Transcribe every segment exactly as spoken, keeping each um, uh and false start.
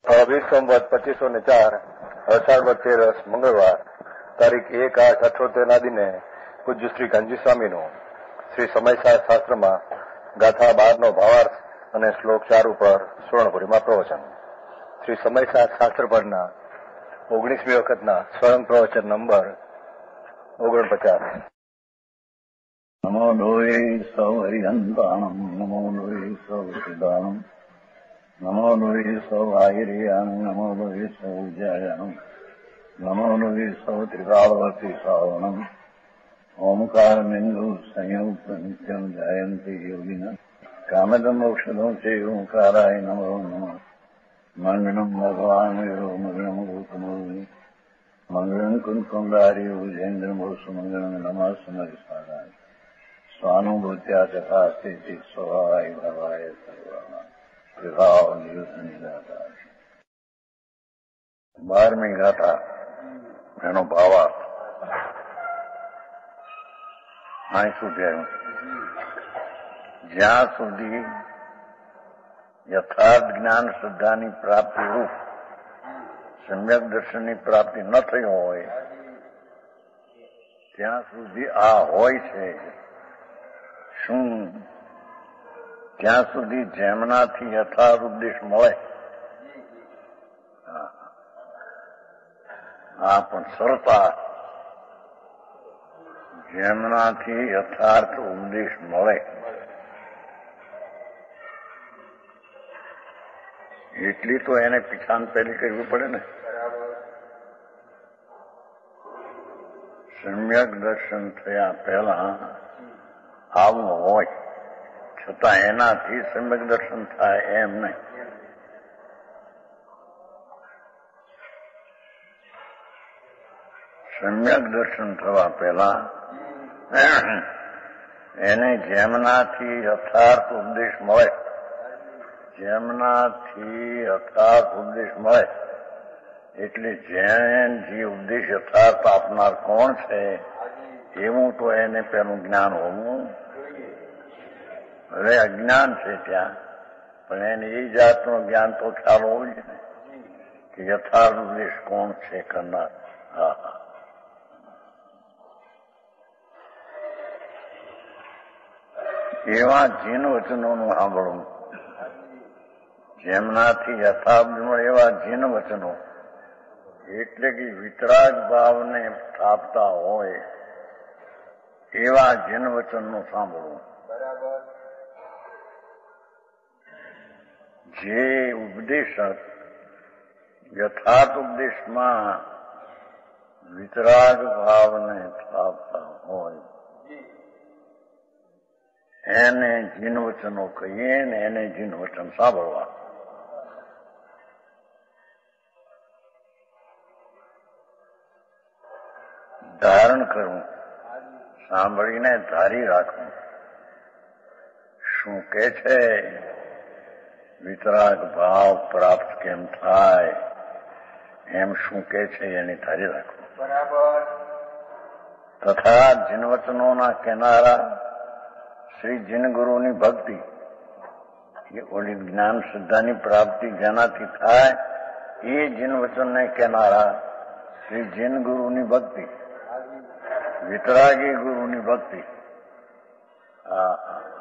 વીસ સંવત પચીસો ને ચાર અષાઢ તેરસ મંગળવાર તારીખ એક આઠ અઠોતેર ના દિને પૂજ્ય શ્રી કાનજી સ્વામીનું શ્રી સમયસાર શાસ્ત્રમાં ગાથા બાર નો ભાવાર્થ અને શ્લોક ચાર ઉપર સ્વર્ણપુરીમાં પ્રવચન. શ્રી સમયસાર શાસ્ત્ર પરના ઓગણીસમી વખતના સ્વયં પ્રવચન નંબર ઓગણપચાસ. નમો લોહે સૌ હરિહંતાણમ નમો લોહે સૌ સિદ્ધાણમ નમો લોહે સૌ આહિર્યાણમ નમો લોહે સૌ જયાણમ નમો લોહે સૌ ત્રિકાળવતી શ્રાવણમ ઓમકાર બિંદુ સંયુક્ત નિત્યમ જયંતી યોગિન કામદમ ઔષધો છે ઓંકારાય નમો નમઃ. મંગળમ ભગવાન વિરો મંગળમ ગૌતમોની મંગળમ કુંકુંડારી ઉજેન્દ્રમો સુમંગળમ નમઃ સમરિસારાય સ્વાનુભૂત્યા તથા સ્થિતિ સ્વભાવાય ભવાય સર્વના વિભાવ નિયુદ્ધની ગાથા. બારમી ગાથા એનો ભાવાર્થ અહીં સુધી આવ્યું. જ્યાં સુધી યથાર્થ જ્ઞાન શ્રદ્ધાની પ્રાપ્તિ રૂપ સમ્યક દર્શનની પ્રાપ્તિ ન થઈ હોય ત્યાં સુધી આ હોય છે. શું? ત્યાં સુધી જેમનાથી યથાર્થ ઉપદેશ મળે. આ પણ સરતા જેમનાથી યથાર્થ ઉપદેશ મળે એટલી તો એને પીછાણ પહેલી કરવી પડે ને. સમ્યક દર્શન થયા પહેલા આવું હોય છતાં એનાથી સમ્યક દર્શન થાય એમ નહીં. સમ્યક દર્શન થવા પહેલા એને જેમનાથી યથાર્થ ઉપદેશ મળે જેમનાથી યથાર્થ ઉપદેશ મળે એટલે જેન જે ઉપદેશ યથાર્થ આપનાર કોણ છે એવું તો એને પેલું જ્ઞાન હોવું. હવે અજ્ઞાન છે ત્યાં, પણ એને એ જાતનું જ્ઞાન તો ખ્યાલ હોવું જ ને કે યથાર્થ ઉપદેશ કોણ છે કરનાર. હા હા એવા જીન વચનોનું સાંભળવું. જેમનાથી યથાર્થ મળે એવા જીન વચનો એટલે કે વિતરાગ ભાવને સ્થાપતા હોય એવા જીન વચનનું સાંભળવું. જે ઉપદેશક યથાર્થ ઉપદેશમાં વિતરાગ ભાવને સ્થાપતા હોય એને જીન વચનો કહીએ ને એને જીન વચન સાંભળવા. ધારણ કરવું, સાંભળીને ધારી રાખવું. શું કે છે? વિતરાગ ભાવ પ્રાપ્ત કેમ થાય એમ શું કે છે એની ધારી રાખવું. બરાબર. તથા જીન વચનોના કેનારા શ્રી જીન ગુરુની ભક્તિ એ ઓલી જ્ઞાન શ્રદ્ધાની પ્રાપ્તિ જેનાથી થાય એ જીન વચનને કેનારા શ્રી જીન ગુરુની ભક્તિ, વિતરાગી ગુરુની ભક્તિ. હા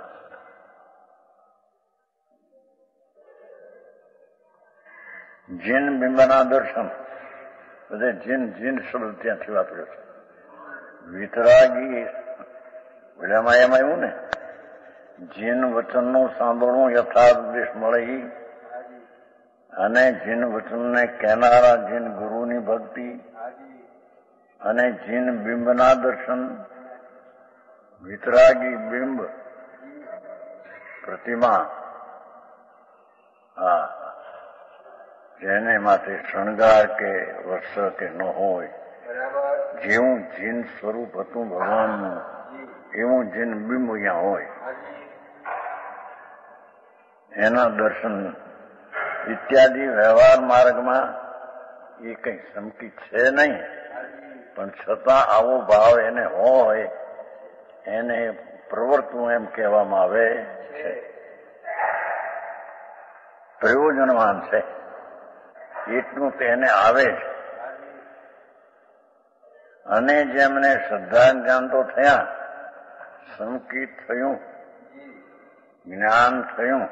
જીન બિંબના દર્શન બધે જીન જીન શબ્દ ત્યાંથી વાપર્યો છે. વિતરાગી એમાં એમ આવ્યું ને જીન વચનનું સાંભળવું યથાર્થ ઉપદેશ મળે અને જીન વચનને કહેનારા જીન ગુરુની ભક્તિ અને જીન બિંબના દર્શન. વિતરાગી બિંબ પ્રતિમા હા જેને માથે શણગાર કે વસ્ત્ર કે ન હોય જેવું જીન સ્વરૂપ હતું ભગવાનનું એવું જીન બિંબ અહીંયા હોય એના દર્શન ઇત્યાદિ વ્યવહાર માર્ગમાં એ કઈ સંકિત છે નહીં, પણ છતાં આવો ભાવ એને હોય એને પ્રવર્તવું એમ કહેવામાં આવે છે. પ્રયોજનવાન છે. એટલું તેને આવે છે. અને જેમને શ્રદ્ધા જ્ઞાન તો થયા, સંકિત થયું, જ્ઞાન થયું,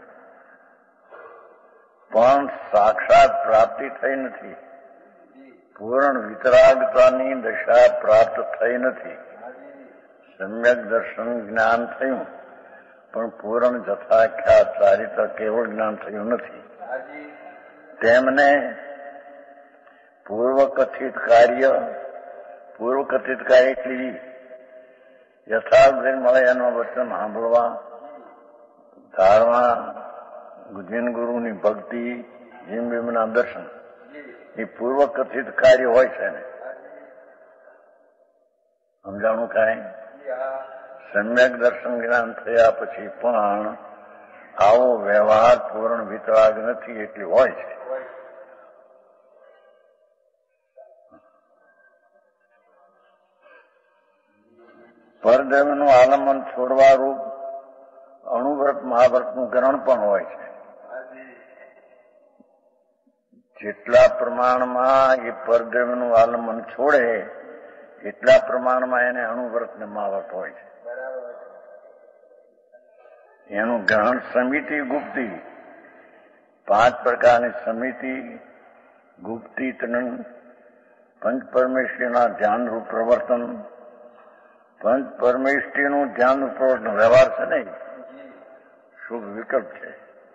પણ સાક્ષાત પ્રાપ્તિ થઈ નથી. પૂર્ણ વિતરાગતાની દશા પ્રાપ્ત થઈ નથી. સમ્યક દર્શન જ્ઞાન થયું, પણ પૂર્ણ જથાખ્યાત ચારિત્ર કેવળ જ્ઞાન થયું નથી. તેમને પૂર્વ કથિત કાર્ય પૂર્વ કથિત કાર્ય એટલી યથાર્થ મળે એનું વચન સાંભળવા, ધારવા, ગુજિન ગુરુની ભક્તિ, જીમ બીમના દર્શન, એ પૂર્વ કથિત કાર્ય હોય છે ને. સમજાણું કાંઈ? સમ્યક દર્શન જ્ઞાન થયા પછી પણ આવો વ્યવહાર પૂર્ણ વિતરાગ નથી એટલી હોય છે. પરદેવનું આલંબન છોડવા રૂપ અણુવ્રત મહાવ્રતનું ગ્રહણ પણ હોય છે. જેટલા પ્રમાણમાં એ પરદેવનું આલંબન છોડે એટલા પ્રમાણમાં એને અણુવ્રત ને મહાવ્રત હોય છે. એનું ગ્રહણ સમિતિ, ગુપ્તિ, પાંચ પ્રકારની સમિતિ, ગુપ્તિ, ત્રણ પંચ પરમેશ્વરીના ધ્યાનરૂપ પ્રવર્તન. પંચ પરમેશ્વરીનું ધ્યાનરૂપ પ્રવર્તન વ્યવહાર છે નહીં, શુભ વિકલ્પ છે.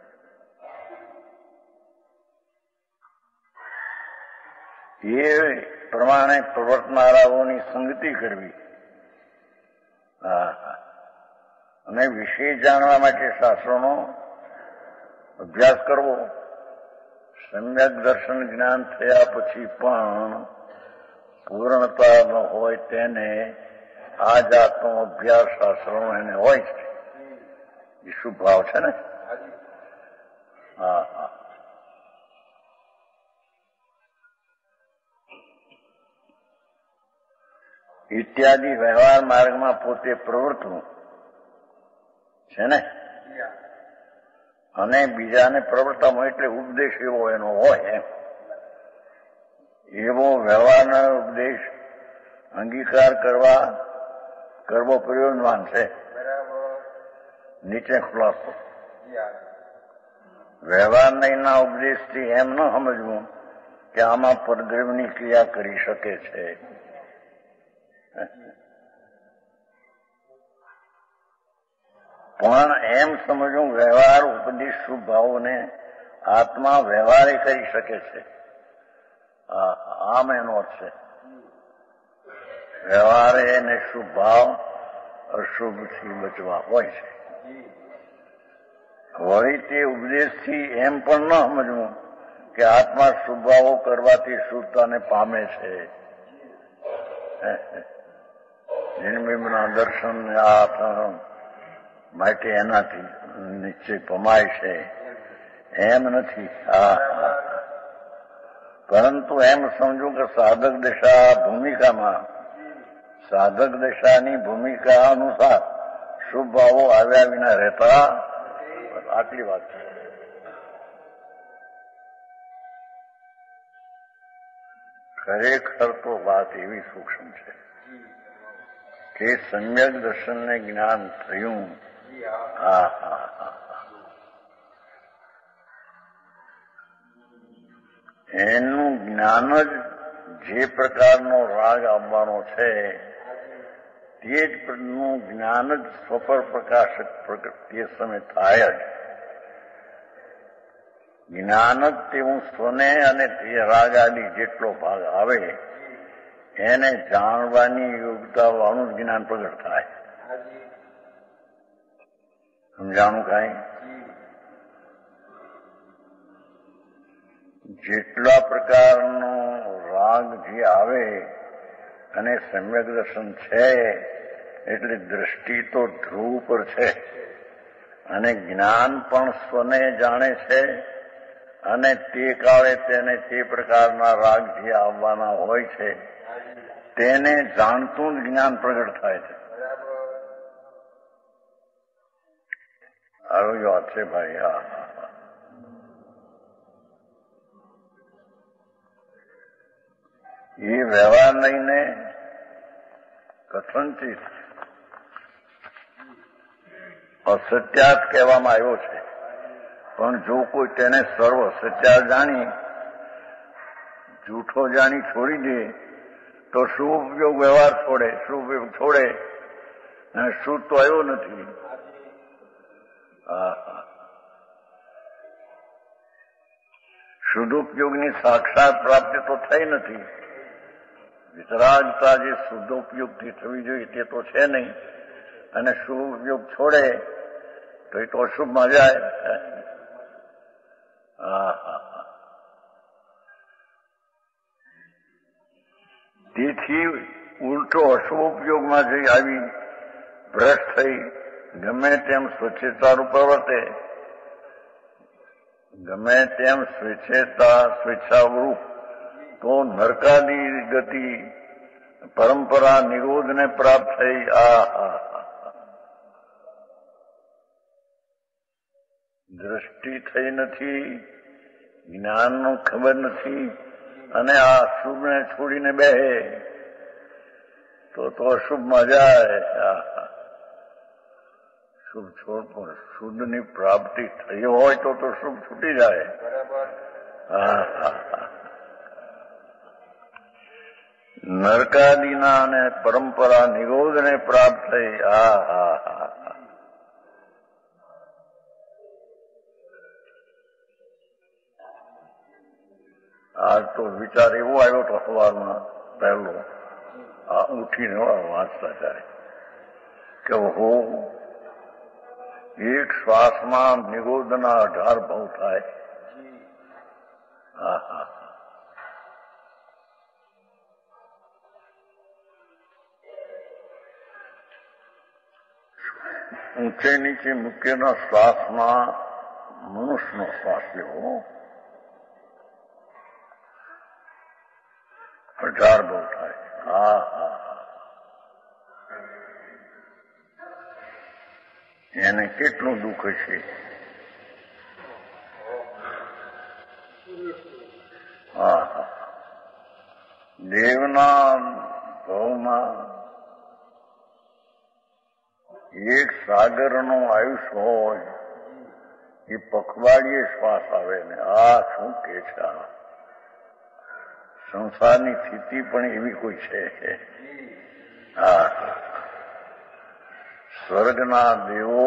એ પ્રમાણે પ્રવર્તનારાઓની સંગતિ કરવી અને વિષય જાણવા માટે શાસ્ત્રોનો અભ્યાસ કરવો. સમ્યક દર્શન જ્ઞાન થયા પછી પણ પૂર્ણતા ન હોય તેને આ જાતનો અભ્યાસ શાસ્ત્રોનો એને હોય છે. એ શુભ ભાવ છે ને. હા હા ઇત્યાદિ વ્યવહાર માર્ગમાં પોતે પ્રવર્તવું છે ને. અને બીજાને પ્રવર્તવામાં એટલે ઉપદેશ એવો એનો હોય એમ. એવો વ્યવહારનો ઉપદેશ અંગીકાર કરવા કરવો પ્રયોજનવાન છે. નીચે ખુલાસો. વ્યવહારના ઉપદેશથી એમ ન સમજવું કે આમાં પરદ્રવની ક્રિયા કરી શકે છે. પણ એમ સમજવું વ્યવહાર ઉપદેશ શુભ ભાવોને આત્મા વ્યવહારે કરી શકે છે. આમ એનો અર્થ છે. વ્યવહારે એને શુભ ભાવ અશુભથી બચવા હોય છે. વળી તે ઉપદેશથી એમ પણ ન સમજવું કે આત્મા શુભ ભાવો કરવાથી શુભતાને પામે છે. નિર્મિમના દર્શન આ માટે એનાથી નિશ્ચય પમાય છે એમ નથી. હા પરંતુ એમ સમજવું કે સાધક દશા ભૂમિકામાં સાધક દશાની ભૂમિકા અનુસાર શુભ ભાવો આવ્યા વિના રહેતા. આટલી વાત છે. ખરેખર તો વાત એવી સૂક્ષ્મ છે કે સમ્યક દર્શનને જ્ઞાન થયું. હા હા હા એનું જ્ઞાન જ જે પ્રકારનો રાગ આવવાનો છે તે જ નું જ્ઞાન જ સ્વપર પ્રકાશક તે સમય થાય જ. જ્ઞાન જ તેવું સ્વને અને તે રાગ આદિ જેટલો ભાગ આવે એને જાણવાની યોગ્યતા વાળું જ જ્ઞાન પ્રગટ થાય. સમજાણું કાંઈ? જેટલા પ્રકારનો રાગ જે આવે અને સમ્યક દર્શન છે એટલે દ્રષ્ટિ તો ધ્રુવ પર છે અને જ્ઞાન પણ સ્વને જાણે છે અને તે કાળે તેને તે પ્રકારના રાગ જે આવવાના હોય છે તેને જાણતું જ જ્ઞાન પ્રગટ થાય છે. આવી વાત છે ભાઈ. હા એ વ્યવહાર લઈને કથનચિત અસત્યાત કહેવામાં આવ્યો છે. પણ જો કોઈ તેને સર્વ સત્યાત જાણી જૂઠો જાણી છોડી દે તો શું ઉપયોગ? વ્યવહાર છોડે, શું ઉપયોગ છોડે અને શુદ્ધ તો આવ્યો નથી. હા હા, શુદ્ધોપયોગની સાક્ષાત પ્રાપ્તિ તો થઈ નથી. વિતરાગતા જે શુદ્ધોપયોગથી થવી જોઈએ તે તો છે નહીં, અને શુભ ઉપયોગ છોડે તો એ તો અશુભમાં જાય. હા હા, તેથી ઉલટો અશુભ ઉપયોગમાં જઈ આવી ભ્રષ્ટ થઈ ગમે તેમ સ્વચ્છતારૂપ પ્રવર્તે, ગમે તેમ સ્વેચ્છતા સ્વેચ્છારૂપ તો નરકાદી ગતિ પરંપરા નિરોધને પ્રાપ્ત થઈ. આ દ્રષ્ટિ થઈ નથી, જ્ઞાનનો ખબર નથી, અને આ શુભને છોડીને બેહે તો તો અશુભમાં જાય. શુભ છોડ પણ શુદ્ધની પ્રાપ્તિ થઈ હોય તો તો શુભ છૂટી જાય. હા હા, નરકાદીના અને પરંપરા નિરોધને પ્રાપ્ત થઈ. હા હા હા, આજ તો વિચાર એવો આવ્યો તો સવારમાં પહેલો આ ઉઠીને વાંચતા ત્યારે કે હો એક શ્વાસમાં નિરોધના અઢાર ભાવ થાય. હા હા, ઊંચે નીચે મૂકેલા શ્વાસમાં મનુષ્યનો શ્વાસ લેવો અઢાર બહુ થાય. હા હા, એને કેટલું દુઃખ છે. હા હા, દેવના ભાવમાં એક સાગરનું આયુષ્ય હોય એ પખવાડીએ શ્વાસ આવે ને. આ શું કે છે? સંસારની સ્થિતિ પણ એવી કોઈ છે. હા, સ્વર્ગના દેવો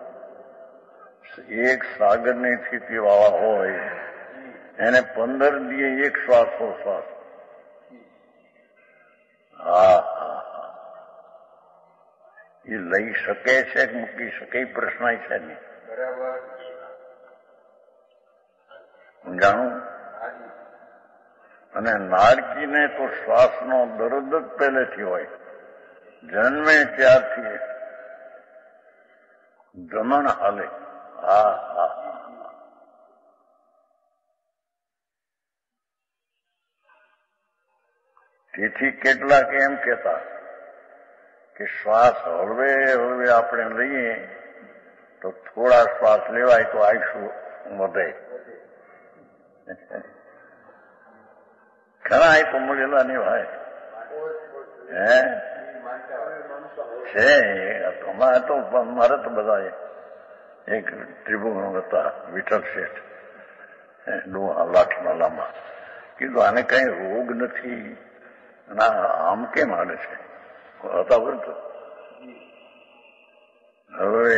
એક સાગરની સ્થિતિ વાળા હોય એને પંદર દીએ એક શ્વાસો શ્વાસ. હા હા, એ લઈ શકે છે કે મૂકી શકે પ્રશ્ન છે નહીં. જાણું. અને નારકીને તો શ્વાસનો દર્દ જ પહેલેથી હોય, જન્મે ત્યારથી ગમન હાલે. હા હા, તેથી કેટલાક એમ કહેતા કે શ્વાસ હળવે હળવે આપણે લઈએ તો થોડા શ્વાસ લેવાય તો આયુષ્ય વધે. ઘણા એ તો મળેલા નહીં ભાઈ. હે છે અમારે તો મારે તો બધા એક ત્રિભુવન હતા વિઠ્ઠલ શેઠ ડોહા લાઠના લાંબા. કીધું આને કઈ રોગ નથી, ના આમ કેમ હાલે છે? હતા બરતો હવે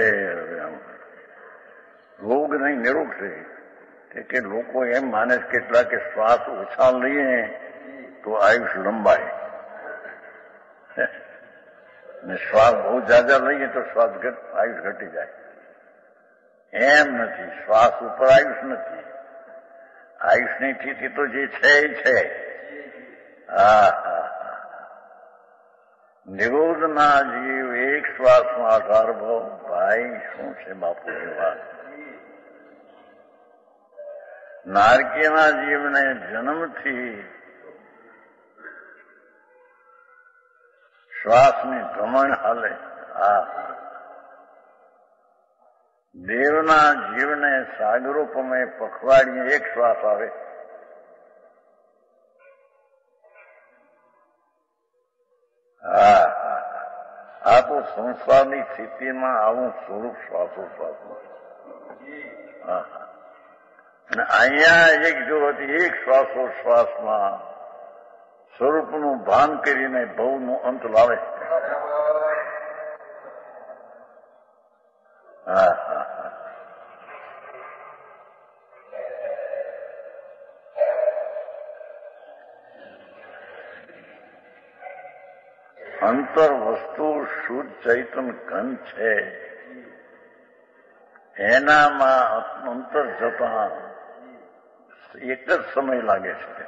રોગ નહીં નિરોગ છે કે લોકો એમ માને કેટલા કે શ્વાસ ઓછા લઈએ તો આયુષ લંબાય ને શ્વાસ બહુ જાજા લઈએ તો શ્વાસ આયુષ ઘટી જાય. એમ નથી, શ્વાસ ઉપર આયુષ નથી. આયુષની સ્થિતિ તો જે છે એ છે. હા હા, નિરોધના જીવ એક શ્વાસમાં અઢાર ભાવ. ભાઈ શું છે બાપુની વાત? નારકીયના જીવને જન્મથી શ્વાસની ગમણ હાલે. આ દેવના જીવને સાગરોપમે પખવાડીએ એક શ્વાસ આવે. હા આ તો સંસારની સ્થિતિમાં આવું સ્વરૂપ શ્વાસોશ્વાસનું હા હા અને અહીંયા એક જોવાથી એક શ્વાસોશ્વાસમાં સ્વરૂપનું ભાન કરીને ભવનો અંત લાવે હા હા હા અંતર વસ્તુ શુદ્ધ ચૈતન ઘન છે એનામાં અંતર જતા એક જ સમય લાગે છે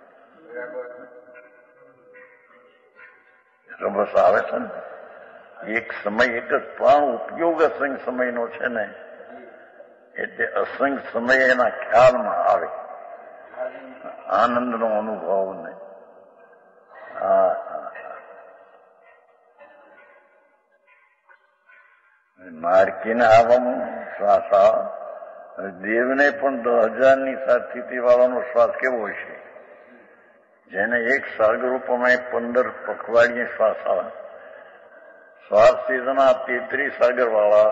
રબસ આવે છે ને એક સમય એક જ પણ ઉપયોગ અસંખ્ય સમયનો છે ને એટલે અસંખ્ય સમય એના ખ્યાલમાં આવે આનંદનો અનુભવ ને હા હા નારકીને આવવાનું શ્વાસ દેવને પણ દસ હજારની સાત સ્થિતિ વાળાનો શ્વાસ કેવો હોય છે જેને એક સાગરૂપમાં પંદર પખવાડિયે શ્વાસ આવે શ્વાસ સીધના તેત્રીસ સાગર વાળા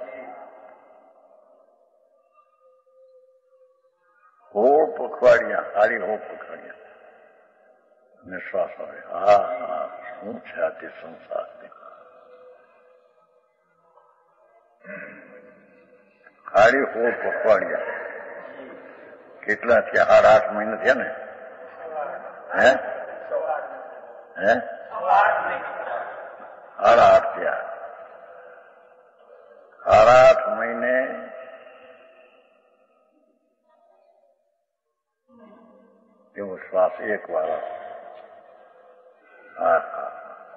હોળ પખવાડિયા હારી હોળ પખવાડિયા અને શ્વાસ આવે હા હા શું છે આ તે સંસારની હાડી હોળ પખવાડિયા કેટલા થયા આઠ આઠ મહિના થયા ને હે હે સાડા આઠ થયા સાડા આઠ મહિને એવો શ્વાસ એક વાળા હા હા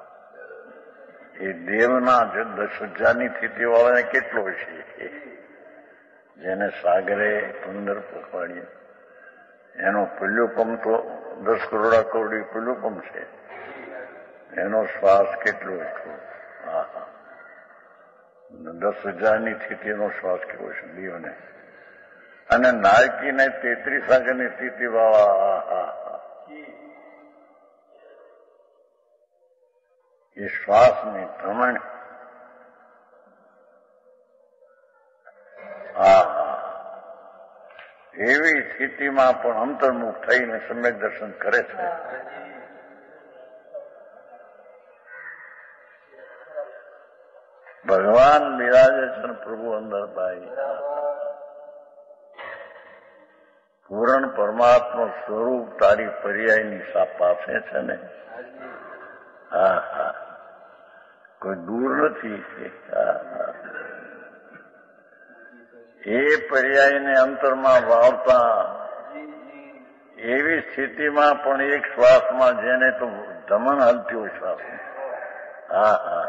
એ દેવના જે દસ હજારની સ્થિતિ વાળાને કેટલો છે જેને સાગરે પંદર પખવાડીએ એનો પુલ્યુપમ તો દસ કરોડા કરોડી પુલ્યુપમ છે એનો શ્વાસ કેટલો એટલો હા હા દસ હજારની સ્થિતિનો શ્વાસ કેવો છે દેવને અને નાયકીને તેત્રીસ સાગરની સ્થિતિ વાળા હા હા હા એ શ્વાસની ભ્રમણ હા હા એવી સ્થિતિમાં પણ અંતર્મુખ થઈને સમ્યક દર્શન કરે છે ભગવાન બિરાજે છે ને પ્રભુ અંદર ભાઈ પૂર્ણ પરમાત્મા સ્વરૂપ તારી પર્યાયની સા પાસે છે ને હા હા કોઈ દૂર નથી હા હા એ પર્યાયને અંતરમાં વાવતા એવી સ્થિતિમાં પણ એક શ્વાસમાં જેને તો ધમન હાલતી હોય શ્વાસ હા હા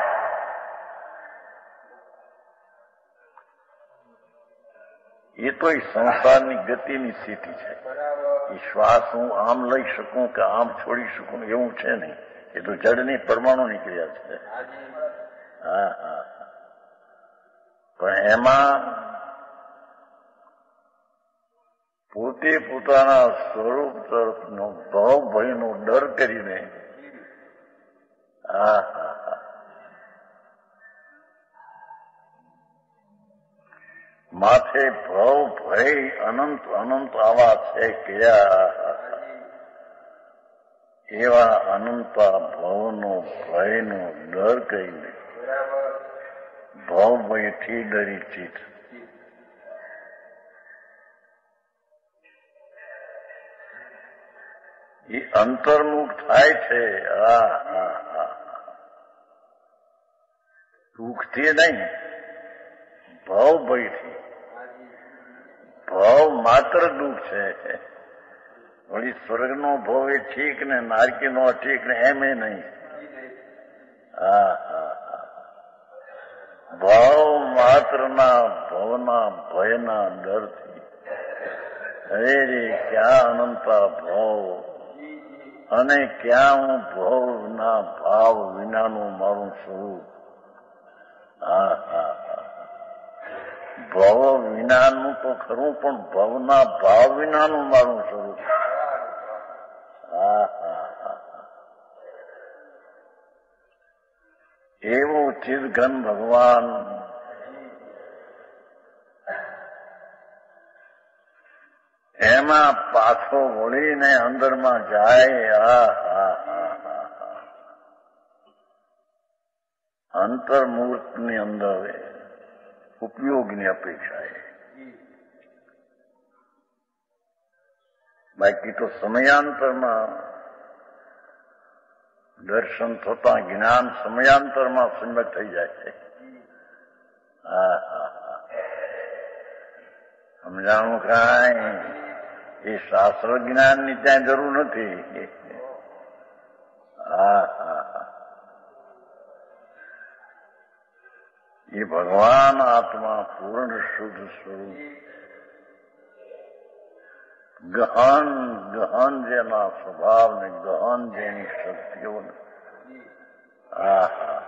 એ તો એ સંસારની ગતિની સ્થિતિ છે એ શ્વાસ હું આમ લઈ શકું કે આમ છોડી શકું એવું છે નહીં એ તો જડની પરમાણુ નીકળ્યા છે હા હા પણ એમાં પોતે પોતાના સ્વરૂપ તરફનો ભાવ ભયનો ડર કરીને હા હા હા માથે ભાવ ભય અનંત અનંત આવા છે કયા એવા અનંતા ભાવનો ભયનો ડર કહીને ભાવ ભયથી ડરી ચિત એ અંતર્મુખ થાય છે હા હા હા દુઃખથી નહીં ભાવ ભયથી ભાવ માત્ર દુઃખ છે વળી સ્વર્ગનો ભાવ એ ઠીક ને નારકીનો ઠીક ને એમ એ નહીં હા હા હા ભાવ માત્રના ભવના ભયના ડરથી હરે રે ક્યાં અનંતા ભાવ અને ક્યાં હું ભવના ભાવ વિનાનું મારું સ્વરૂપ હા હા હા ભવ વિનાનું તો ખરું પણ ભવના ભાવ વિનાનું મારું સ્વરૂપ હા હા હા એવો ચિદઘન ભગવાન એમાં પાછો વળીને અંદરમાં જાય. આ હા હા હા હા અંતર્મૂર્તની અંદર ઉપયોગની અપેક્ષા એ. બાકી તો સમયાંતરમાં દર્શન થતા જ્ઞાન સમયાંતરમાં સંગત થઈ જાય છે. હા હા હા સમજાણું કાંઈ એ શાસ્ત્ર જ્ઞાનની ત્યાં જરૂર નથી. હા હા હા એ ભગવાન આત્મા પૂર્ણ શુદ્ધ સ્વરૂપ ગહન ગહન જેના સ્વભાવ ને ગહન જેની શક્તિઓને આ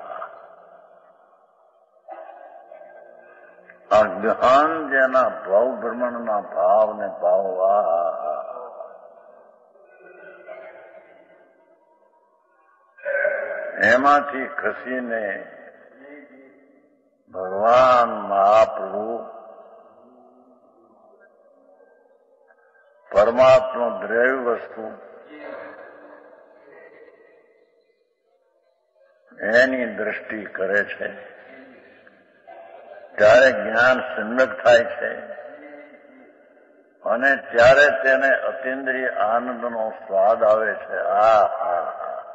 ગહન જેના ભાવ ભ્રમણના ભાવ ને ભાવ આ એમાંથી ખસીને ભગવાન મહાપ્રભુ પરમાત્મા દ્રવ્ય વસ્તુ એની દ્રષ્ટિ કરે છે ત્યારે જ્ઞાન સમ્યક થાય છે અને ત્યારે તેને અતિન્દ્રિય આનંદનો સ્વાદ આવે છે. આ હા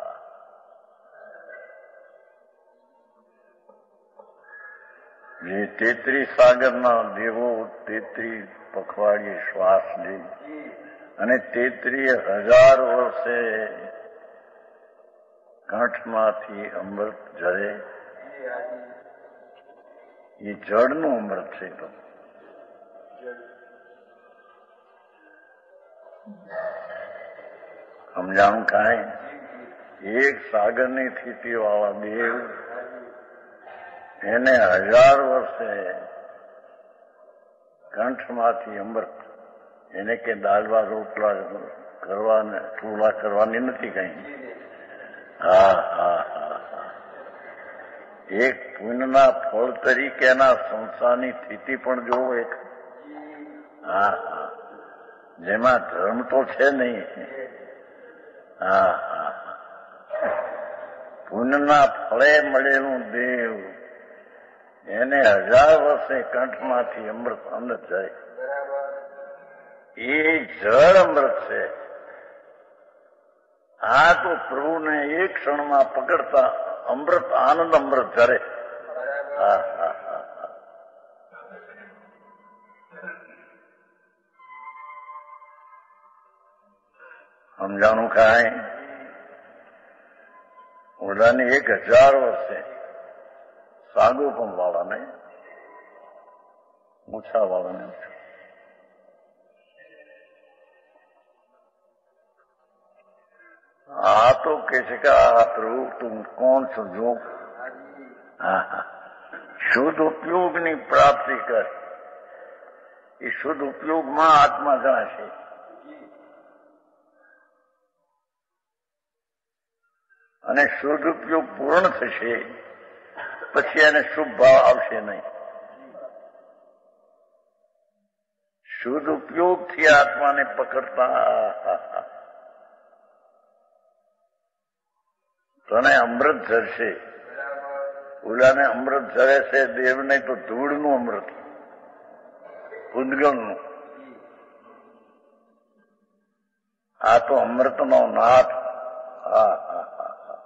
જે તેત્રી સાગરના દેવો તેત્રી પખવાડિયે શ્વાસ લે અને તેત્રીય હજાર વર્ષે કંઠમાંથી અમૃત ઝરે એ જળનું અમૃત છે. તો સમજાણું કાંઈ એક સાગરની સ્થિતિ વાળા દેવ એને હજાર વર્ષે કંઠમાંથી અમૃત એને કે દાળવા રોટલા કરવાને ચૂલા કરવાની નથી કઈ. હા હા હા હા એક પુણ્યના ફળ તરીકેના સંસારની સ્થિતિ પણ જોવો એક. હા હા જેમાં ધર્મ તો છે નહીં. હા હા પુણ્યના ફળે મળેલું દેવ એને હજાર વર્ષે કંઠમાંથી અમૃત અંદર જાય. એ જળ અમૃત છે. આ તો પ્રભુને એક ક્ષણમાં પકડતા અમૃત આનંદ અમૃત ઝરે. હા હા હા હા સમજાણું કાંઈ ઓલાની એક હજાર વર્ષે સાગોપમ વાળાને મૂછા વાળાને આ તો કે છે કે આ પ્રભુ તું કોણ છો જો. હા હા શુદ્ધ ઉપયોગની પ્રાપ્તિ કર. એ શુદ્ધ ઉપયોગમાં આત્મા જણાશે. અને શુદ્ધ ઉપયોગ પૂર્ણ થશે પછી એને શુભ ભાવ આવશે નહીં. શુદ્ધ ઉપયોગથી આત્માને પકડતા તને અમૃત ઝરશે. ઓલાને અમૃત ઝરે છે દેવને તો ધૂળનું અમૃત, ઉદ્ગમનું. આ તો અમૃતનો નાથ. હા હા હા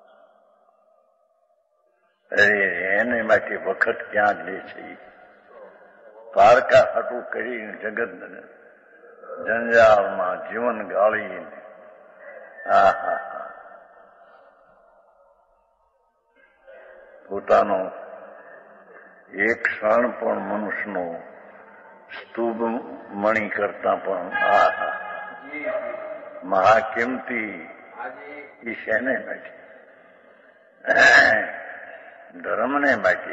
અરે એને માટે વખત ક્યાં લે છે. પારકા હાટું કરી જગત જંજાળમાં જીવન ગાળી. હા હા હા પોતાનો એક ક્ષણ પણ મનુષ્યનો સ્તુભ મણી કરતા પણ આ હા મહાકિંમતી એ શેને માટે? ધર્મને માટે.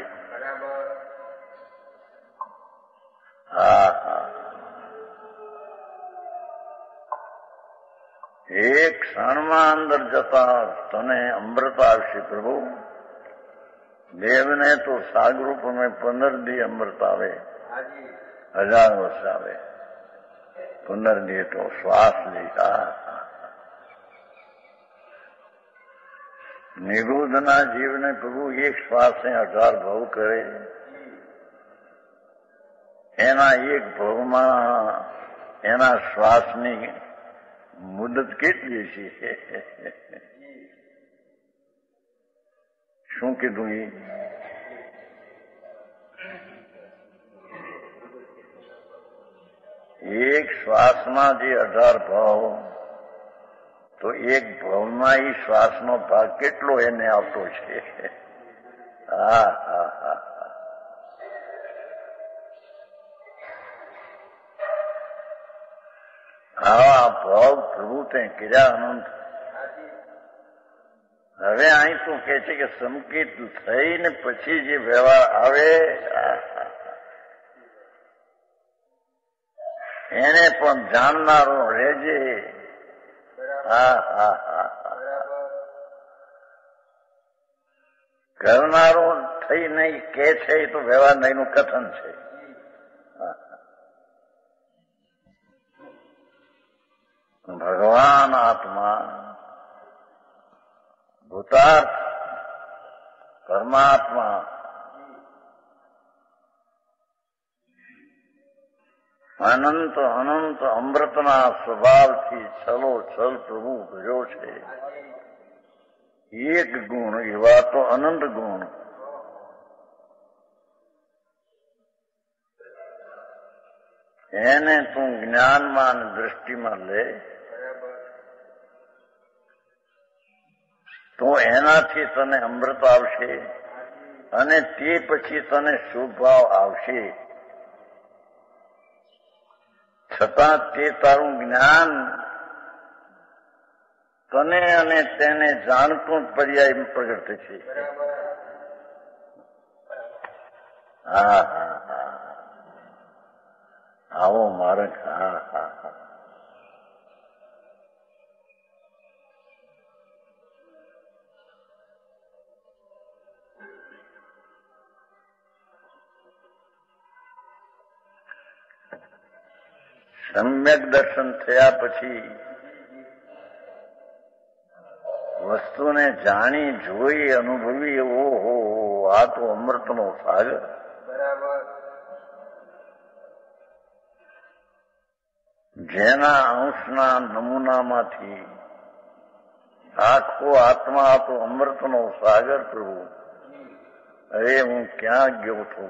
હા હા એક ક્ષણમાં અંદર જતા તને અમૃત આવશે પ્રભુ. દેવને તો સાગરૂપ में પંદર દી અમૃત આવે, હજાર વર્ષ આવે. પંદર દી તો શ્વાસ લીધા. નિરુદ્ધના જીવને પ્રભુ એક શ્વાસે અઢાર ભવ કરે. એના એક ભવમાં એના શ્વાસની મુદત કેટલી છે? શું કીધું? એ એક શ્વાસમાં જે અઢાર ભાવ, તો એક ભાવમાં એ શ્વાસનો ભાગ કેટલો એને આવતો છે? હા હા હા આવા ભાવ પ્રભુ તે કર્યા અનંત. હવે અહીં તો કે છે કે સંકેત થઈને પછી જે વ્યવહાર આવે એને પણ જાણનારો રહેજે. હા હા હા કરનારો થઈ નહીં કે છે એ તો વ્યવહાર નહીંનું કથન છે. ભગવાન આત્મા ભૂતાર્થ પરમાત્મા અનંત અનંત અમૃતના સ્વભાવથી છલો છલ પ્રભુ ભર્યો છે. એક ગુણ એવા તો અનંત ગુણ. એને તું જ્ઞાનમાં અને દ્રષ્ટિમાં લે તો એનાથી તને અમૃત આવશે અને તે પછી તને શુભ ભાવ આવશે. છતાં તે તારું જ્ઞાન તને અને તેને જાણતું પર્યાય પ્રગટ છે. હા હા હા આવો માર્ગ. હા હા હા સમ્યક દર્શન થયા પછી વસ્તુને જાણી જોઈ અનુભવી ઓહો આ તો અમૃતનો સાગર. જેના અંશના નમૂનામાંથી આખો આત્મા આ તો અમૃતનો સાગર. પ્રભુ અરે હું ક્યાં ગયો છું?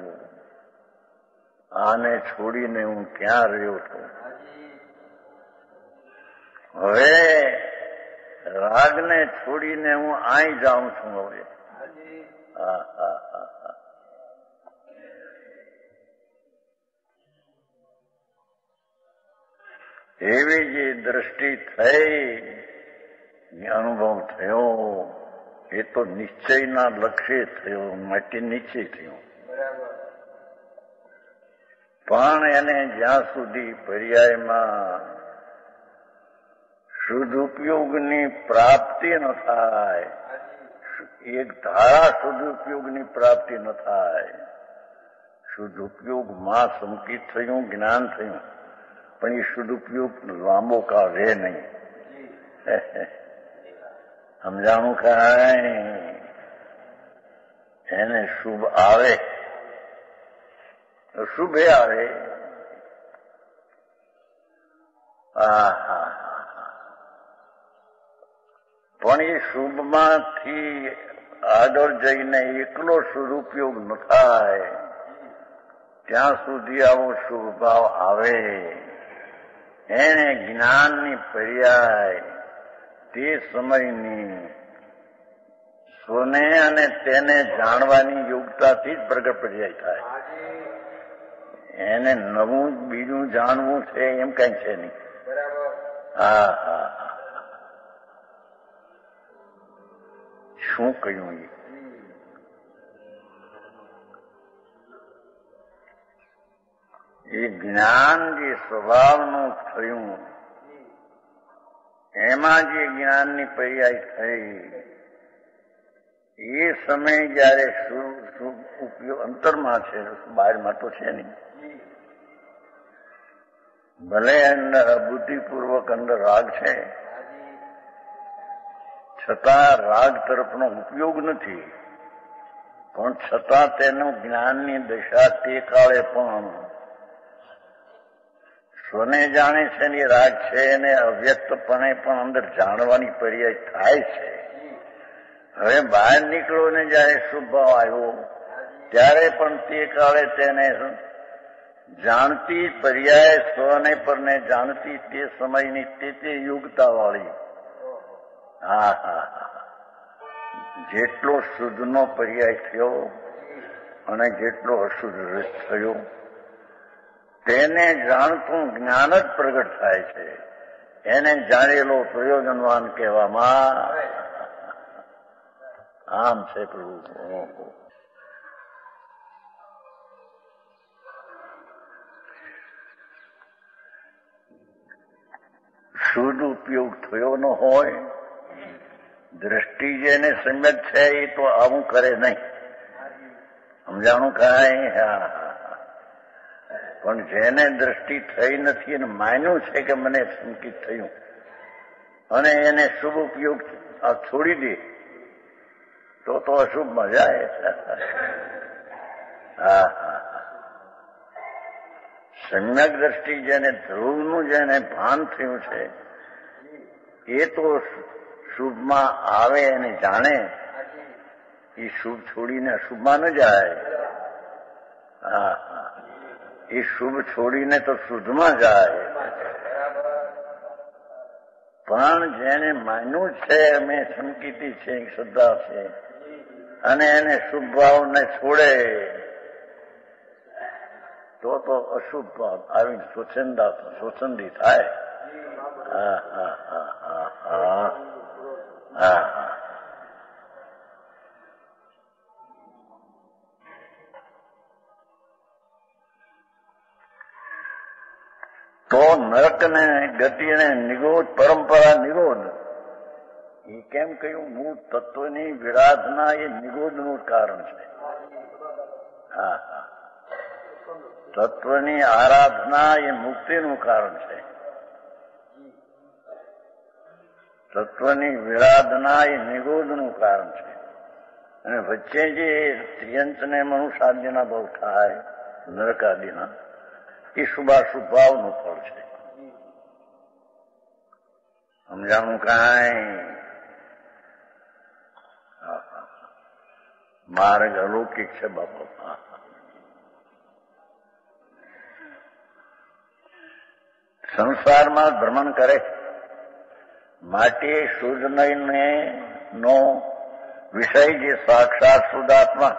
આને છોડીને હું ક્યાં રહ્યો છું? હવે રાગને છોડીને હું અહીં જાઉં છું. હવે હા હા હા હા એવી જે દ્રષ્ટિ થઈ, અનુભવ થયો, એ તો નિશ્ચયના લક્ષ્ય થયો, માટે નિશ્ચય થયો. પણ એને જ્યાં સુધી પર્યાયમાં સદુપયોગની પ્રાપ્તિ ન થાય, એક ધારા સદુપયોગની પ્રાપ્તિ ન થાય. સદુપયોગમાં સંકિત થયું, જ્ઞાન થયું, પણ એ સદુપયોગ લાંબો કાળ રહે નહીં. સમજાણું કાંઈ? એને શુભ આવે, શુભે આવે. હા હા પણ એ શુભમાંથી આગળ જઈને એકલો સદુપયોગ ન થાય ત્યાં સુધી આવો શુભ ભાવ આવે. એને જ્ઞાનની પર્યાય તે સમયની સ્વને અને તેને જાણવાની યોગ્યતાથી જ પ્રગટ પર્યાય થાય. એને નવું બીજું જાણવું છે એમ કઈ છે નહીં. હા હા શું કહ્યું? એ જ્ઞાન જે સ્વભાવનું થયું એમાં જે જ્ઞાનની પર્યાય થઈ એ સમય જયારે ઉપયોગ અંતરમાં છે, બહારમાં તો છે નહીં. ભલે અંદર બુદ્ધિપૂર્વક અંદર રાગ છે, છતાં રાગ તરફનો ઉપયોગ નથી. પણ છતાં તેનું જ્ઞાનની દશા તે કાળે પણ સ્વને જાણે છે ને રાગ છે એને અવ્યક્તપણે પણ અંદર જાણવાની પર્યાય થાય છે. હવે બહાર નીકળો ને જયારે શુભ ભાવ આવ્યો ત્યારે પણ તે કાળે તેને જાણતી પર્યાય સ્વને પરને જાણતી તે સમયની તે તે યુગતા વાળી. હા હા હા જેટલો શુદ્ધનો પર્યાય થયો અને જેટલો અશુદ્ધ થયો તેને જાણતું જ્ઞાન જ પ્રગટ થાય છે. એને જાણેલો પ્રયોજનવાન કહેવામાં આમ છે પ્રભુ. શુદ્ધ ઉપયોગ થયો ન હોય, દ્રષ્ટિ જેને સમ્યક છે એ તો આવું કરે નહીં. સમજાણું કાંઈ? હા પણ જેને દ્રષ્ટિ થઈ નથી અને માન્યું છે કે મને સંકિત થયું અને એને શુભ ઉપયોગ આ છોડી દે તો તો અશુભમાં જાય. હા હા સમ્યક દ્રષ્ટિ જેને ધ્રુવનું જેને ભાન થયું છે એ તો શુભમાં આવે અને જાણે. એ શુભ છોડીને અશુભમાં ન જાય. હા હા એ શુભ છોડીને તો શુદ્ધમાં જાય. પણ જેને માન્યું છે અમે સંકિતી છે, શ્રદ્ધા છે અને એને શુભ ભાવને છોડે તો તો અશુભ ભાવ આવી સ્વચ્છંદા સ્વચ્છંદી થાય. હા હા હા હા હા હા હા તો નરકને ગતિને નિગોધ પરંપરા નિગોધ એ કેમ કહ્યું? મૂળ તત્વની વિરાધના એ નિગોધનું કારણ છે. હા હા તત્વની આરાધના એ મુક્તિનું કારણ છે. તત્વની વિરાધના એ નિગોધનું કારણ છે. અને વચ્ચે જે ત્રિયંત ને મનુષ્યાદિના ભાવ થાય નરકાદિના એ શુભાશુભ ભાવનું ફળ છે. સમજાણું કાંઈ? માર્ગ અલૌકિક છે બાપા. સંસારમાં ભ્રમણ કરે માટે શુદ્ધ નયને નો વિષય જે સાક્ષાત શુદ્ધાત્મા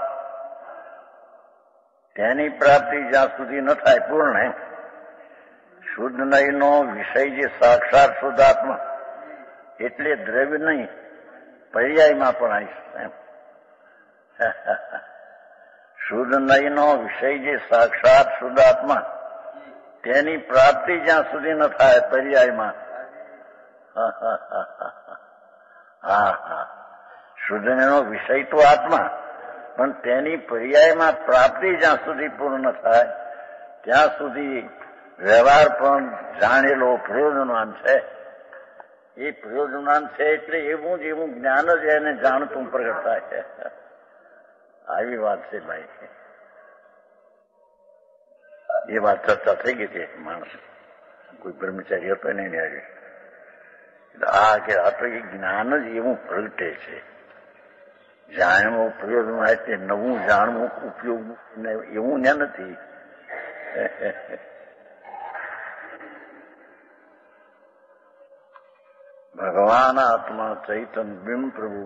તેની પ્રાપ્તિ જ્યાં સુધી ન થાય પૂર્ણ શુદ્ધ નયનો વિષય જે સાક્ષાત શુદ્ધાત્મા એટલે દ્રવ્ય નહીં પર્યાયમાં પણ આવીશ એમ. શુદ્ધ નયનો વિષય જે સાક્ષાત શુદ્ધાત્મા તેની પ્રાપ્તિ જ્યાં સુધી ન થાય પર્યાયમાં. હા હા શુદ્ધ નયનો વિષય તો આત્મા પણ તેની પર્યાયમાં પ્રાપ્તિ જ્યાં સુધી પૂર્ણ થાય ત્યાં સુધી વ્યવહાર પણ જાણેલો પ્રયોજનવાન છે. એ પ્રયોજનવાન છે એટલે એવું જ એવું જ્ઞાન જ એને જાણતું પ્રગટ થાય છે. આવી વાત છે ભાઈ. એ વાત ચર્ચા થઈ ગઈ હતી. માણસ કોઈ બ્રહ્મચારી હતો નહીં આવી આ કે આ તો એ જ્ઞાન જ એવું પ્રગટે છે. જાણવું પ્રયોજન હોય તે નવું જાણવું ઉપયોગ એવું ને નથી. ભગવાન આત્મા ચૈતન બિંબ પ્રભુ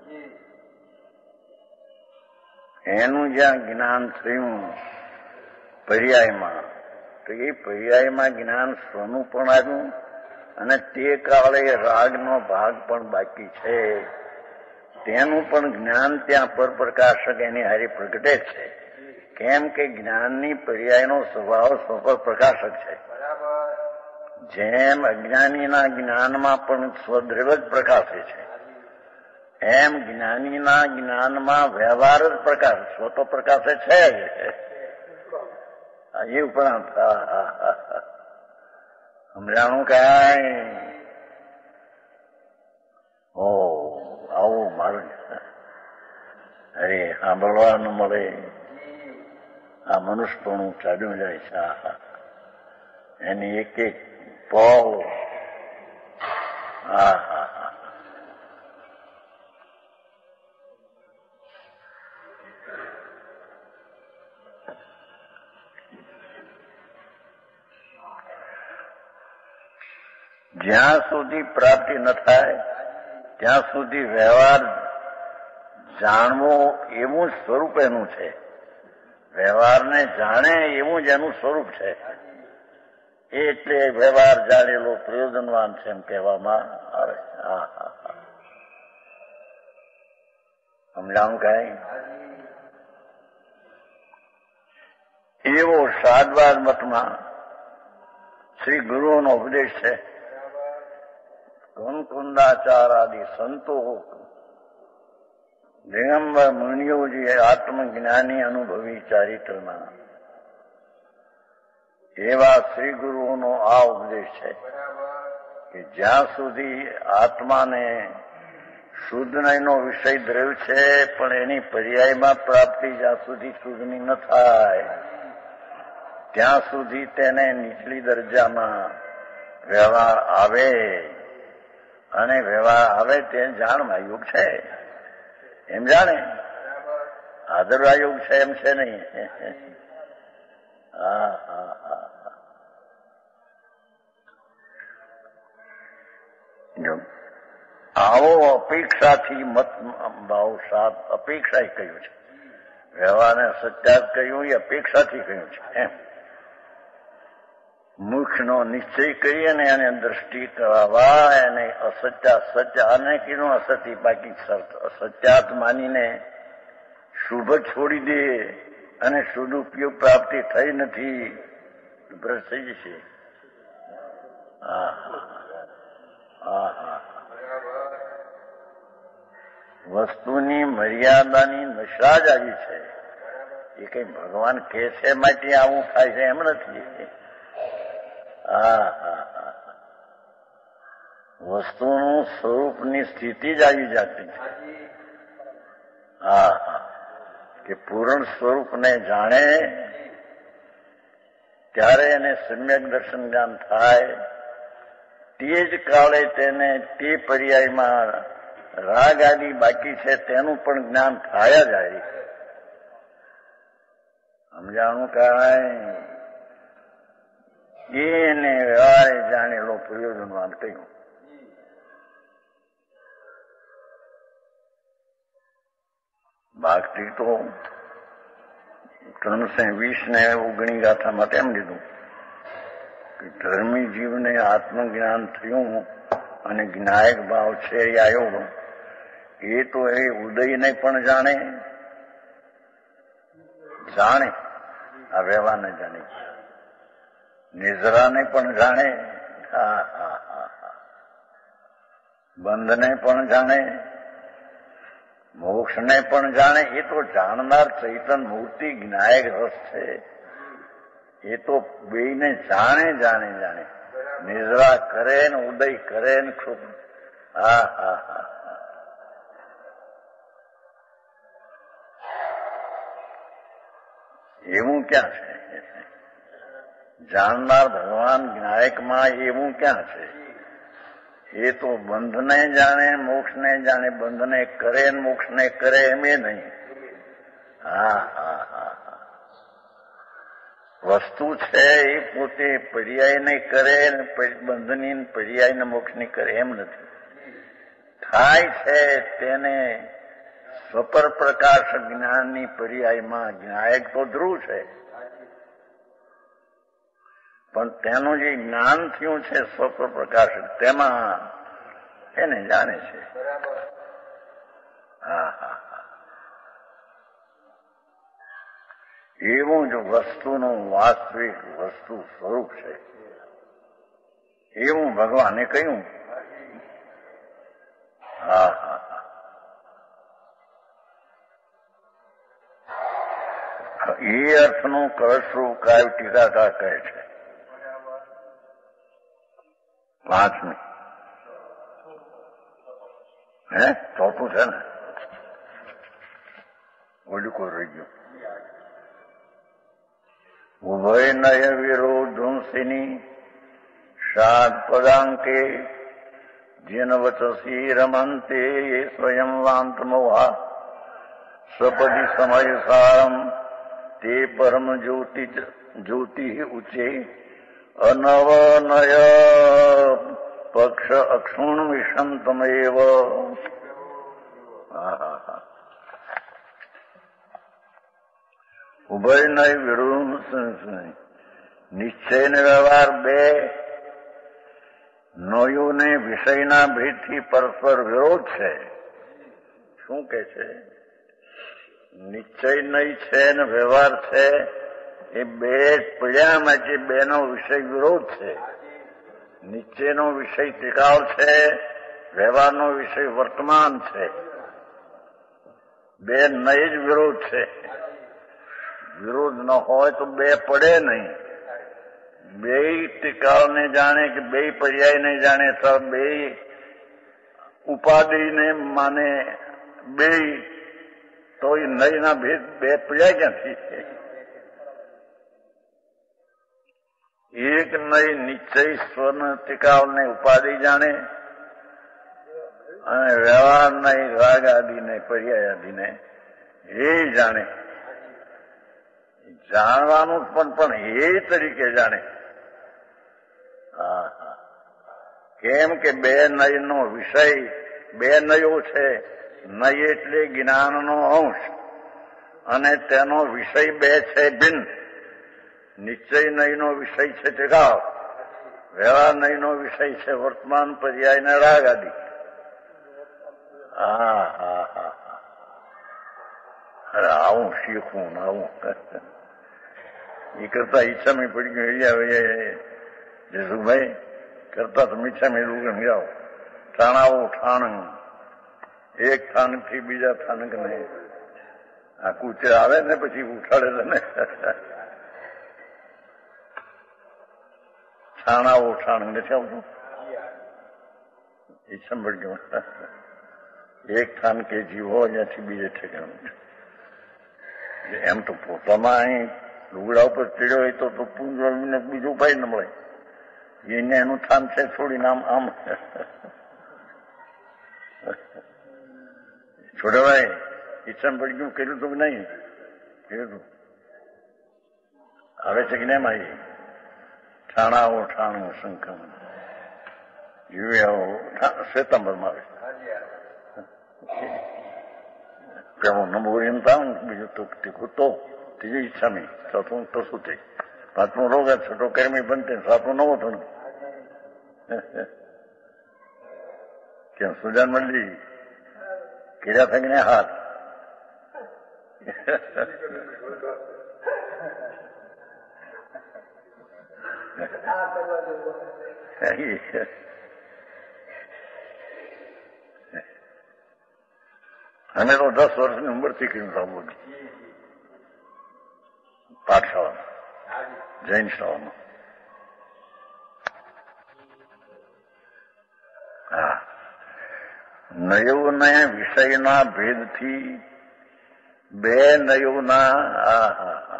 એનું જ્યાં જ્ઞાન થયું પર્યાયમાં તો એ પર્યાયમાં જ્ઞાન સ્વનું પણ આવ્યું અને તે કાળે રાગનો ભાગ પણ બાકી છે તેનું પણ જ્ઞાન ત્યાં પરપ્રકાશક એની હારી પ્રગટે છે. કેમ કે જ્ઞાનની પર્યાયનો સ્વભાવ સ્વપર પ્રકાશક છે. જેમ અજ્ઞાનીના જ્ઞાનમાં પણ સ્વદ્રવ જ પ્રકાશે છે એમ જ્ઞાનીના જ્ઞાનમાં વ્યવહાર જ પ્રકાશ, સ્વતો પ્રકાશ છે જ એ ઉપરાંત સમજાણું કાંઈ. ઓ આવું મારું અરે સાંભળવા ન મળે, આ મનુષ્યપણું ચાલ્યું જાય છે. એની એક એક પળ હા હા હા જ્યાં સુધી પ્રાપ્તિ ન થાય ત્યાં સુધી વ્યવહાર જાણવો એવું સ્વરૂપ એનું છે. વ્યવહારને જાણે એવું જ એનું સ્વરૂપ છે. એટલે વ્યવહાર જાણેલો પ્રયોજનવાન છે એમ કહેવામાં આવે. હા હા હા સમજાવું કઈ. એવો સાદવાદ મતમાં શ્રી ગુરુઓનો ઉપદેશ છે. કુંકુંદાચાર આદિ સંતો દિગંબર મુનિઓજી આત્મજ્ઞાની અનુભવી ચારિત્રના એવા શ્રી ગુરુઓનો આ ઉપદેશ છે કે જ્યાં સુધી આત્માને શુદ્ધ એનો વિષય દ્રવ્ય છે, પણ એની પર્યાયમાં પ્રાપ્તિ જ્યાં સુધી શુદ્ધની ન થાય ત્યાં સુધી તેને નીચલી દરજામાં વ્યવહાર આવે, અને વ્યવહાર આવે તે જાણવા યોગ છે એમ જાણે, આદરવા યોગ છે એમ છે નહીં. હા હા હા આવો અપેક્ષાથી મત ભાવ સાત અપેક્ષા કહ્યું છે. વ્યવહારને સત્યાત કહ્યું એ અપેક્ષાથી કહ્યું છે. એમ મુખનો નિશ્ચય કરીએ ને એને દ્રષ્ટિ કરાવવા, એને અસત્યા સત્ય અને કીધું અસત્ય બાકી સત્યાત માનીને શુભ છોડી દે અને શુદ્ધ ઉપયોગ પ્રાપ્તિ થઈ નથી, ભ્રષ્ટ થઈ જશે. હા હા હા વસ્તુની મર્યાદાની નશા જ આવી છે. એ કઈ ભગવાન કે છે માટે આવું થાય છે એમ નથી. હા હા હા વસ્તુનું સ્વરૂપની સ્થિતિ જ આવી જતી છે. હા હા કે પૂર્ણ સ્વરૂપને જાણે ત્યારે એને સમ્યક દર્શન જ્ઞાન થાય. તે જ કાળે તેને તે પર્યાયમાં રાગ આદિ બાકી છે તેનું પણ જ્ઞાન થાય જાય. સમજાણું કાંઈ. એને વ્યવહારે જાણેલો પ્રયોજનવાન કહ્યું. બાકી તો ત્રણસો વીસ ને ઓગણી ગાથા માટે એમ લીધું કે ધર્મી જીવને આત્મજ્ઞાન થયું અને જ્ઞાયક ભાવ છે એ આવ્યો, એ તો એ ઉદયને પણ જાણે જાણે આ વ્યવહારને જાણે, નિદ્રાને પણ જાણે, હા હા હા હા બંધને પણ જાણે, મોક્ષને પણ જાણે. એ તો જાણનાર ચૈતન મૂર્તિ જ્ઞાયક રસ છે. એ તો બેયને જાણે જાણે જાણે નિદ્રા કરે ને ઉદય કરે ને ખૂબ. હા હા હા એવું ક્યાં છે? જાણનાર ભગવાન જ્ઞાયકમાં એવું ક્યાં છે? એ તો બંધને જાણે, મોક્ષને જાણે, બંધને કરે મોક્ષને કરે એમ એ નહીં. હા હા હા વસ્તુ છે એ પોતે પર્યાયને કરે, બંધની પર્યાયને મોક્ષની કરે એમ નથી. થાય છે તેને સ્વપર પ્રકાશ જ્ઞાનની પર્યાયમાં. જ્ઞાયક તો ધ્રુવ છે, પણ તેનું જે જ્ઞાન થયું છે સ્વપર પ્રકાશ, તેમાં એને જાણે છે. હા હા એવું જ વસ્તુનું વાસ્તવિક વસ્તુ સ્વરૂપ છે એવું ભગવાને કહ્યું. હા હા એ અર્થનું કળશરૂપ કાવ્ય ટીકાકાર કહે છે. પાંચમી હે ચોથું છે ને, ઓલું કોઈ રહી ગયું. ઉભય નય વિરોધુંસિની સાત પદાંકે જેન વચસી રમંતે સ્વયં વાંતમોહા સપદી સમય સારમ તે પરમ જ્યોતિ જ્યોતિ ઉચે અનવનય પક્ષ અક્ષુણ વિષંતમેવ. ઉભય નય વિરોધ નિશ્ચય ને વ્યવહાર બે નયોને વિષયના ભેદથી પરસ્પર વિરોધ છે. શું કે છે? નિશ્ચય નહીં છે ને વ્યવહાર છે, એ બે પીડ્યામાં જે બેનો વિષય વિરોધ છે. નિશ્ચયનો વિષય ટિકાવ છે, વ્યવહારનો વિષય વર્તમાન છે. બે નહીં જ વિરોધ છે. વિરોધ ન હોય તો બે પડે નહીં. બે ટિકાવને જાણે કે બે પર્યાયને જાણે તો બે ઉપાધિને માને બે, તો એ નયના ભેદ બે પડ્યા ક્યાંથી? એક નય નિશ્ચય સ્વર્ણ ટિકાવને ઉપાધિ જાણે અને વ્યવહાર નહીં રાગ આદિને પર્યાય આદિને એ જાણે. જાણવાનું પણ પણ એ તરીકે જાણે. હા હા કેમ કે બે નયનો વિષય બે નયો છે. નય એટલે જ્ઞાનનો અંશ અને તેનો વિષય બે છે ભિન્ન. નિશ્ચય નયનો વિષય છે ટિકાવ, વ્યવહાર નયનો વિષય છે વર્તમાન પર્યાય ને રાગ આદિ. હા હા હા અરે આવું શીખવું ને આવું એ કરતા ઈચ્છા પડી ગયું. જસુભાઈ કરતા તો મીઠા મેળવું કેમ જાઓ. ઠાણાઓ ઠાણ એક સ્થાનક થી બીજા સ્થાનક ને આ કૂચે આવે ને પછી ઉઠાડે ને ઠાણાઓ ઠાણ નથી આવતું. ઈચ્છા પડી ગયું. એક સ્થાન કે જીવો અહીંયાથી બીજે ઠેકાણું. એમ તો પોતામાં અહીં લુગડા ઉપર ચડ્યો હોય તો પૂંજને બીજું ઉપાય ન મળે. એને એનું સ્થાન છે છોડીને આમ આમ છોડવાય. ઈચ્છા પડી ગયું કર્યું તો નહીં કર્યું તું આવે છે કે નહીં આવી ઠાણાઓ ઠાણું શંકર જીવે આવો શ્વેતાંબરમાં આવે પેલો નંબર એમ થાય બીજું તો ટીકું તો ત્રીજી ઈચ્છા નહીં ચોથું તો શું થઈ પાંચમો રોગ છઠ્ઠો કર્મી બનતે સાતમું નવો થયું. કેમ સુજાન મંડળી કીડા થઈને હાથ અમે તો દસ વર્ષની ઉંમરથી કર્યું સાંભળ્યું પાઠશાળામાં જૈન શાળામાં. હા નયોને વિષયના ભેદથી બે નયોના હા હા હા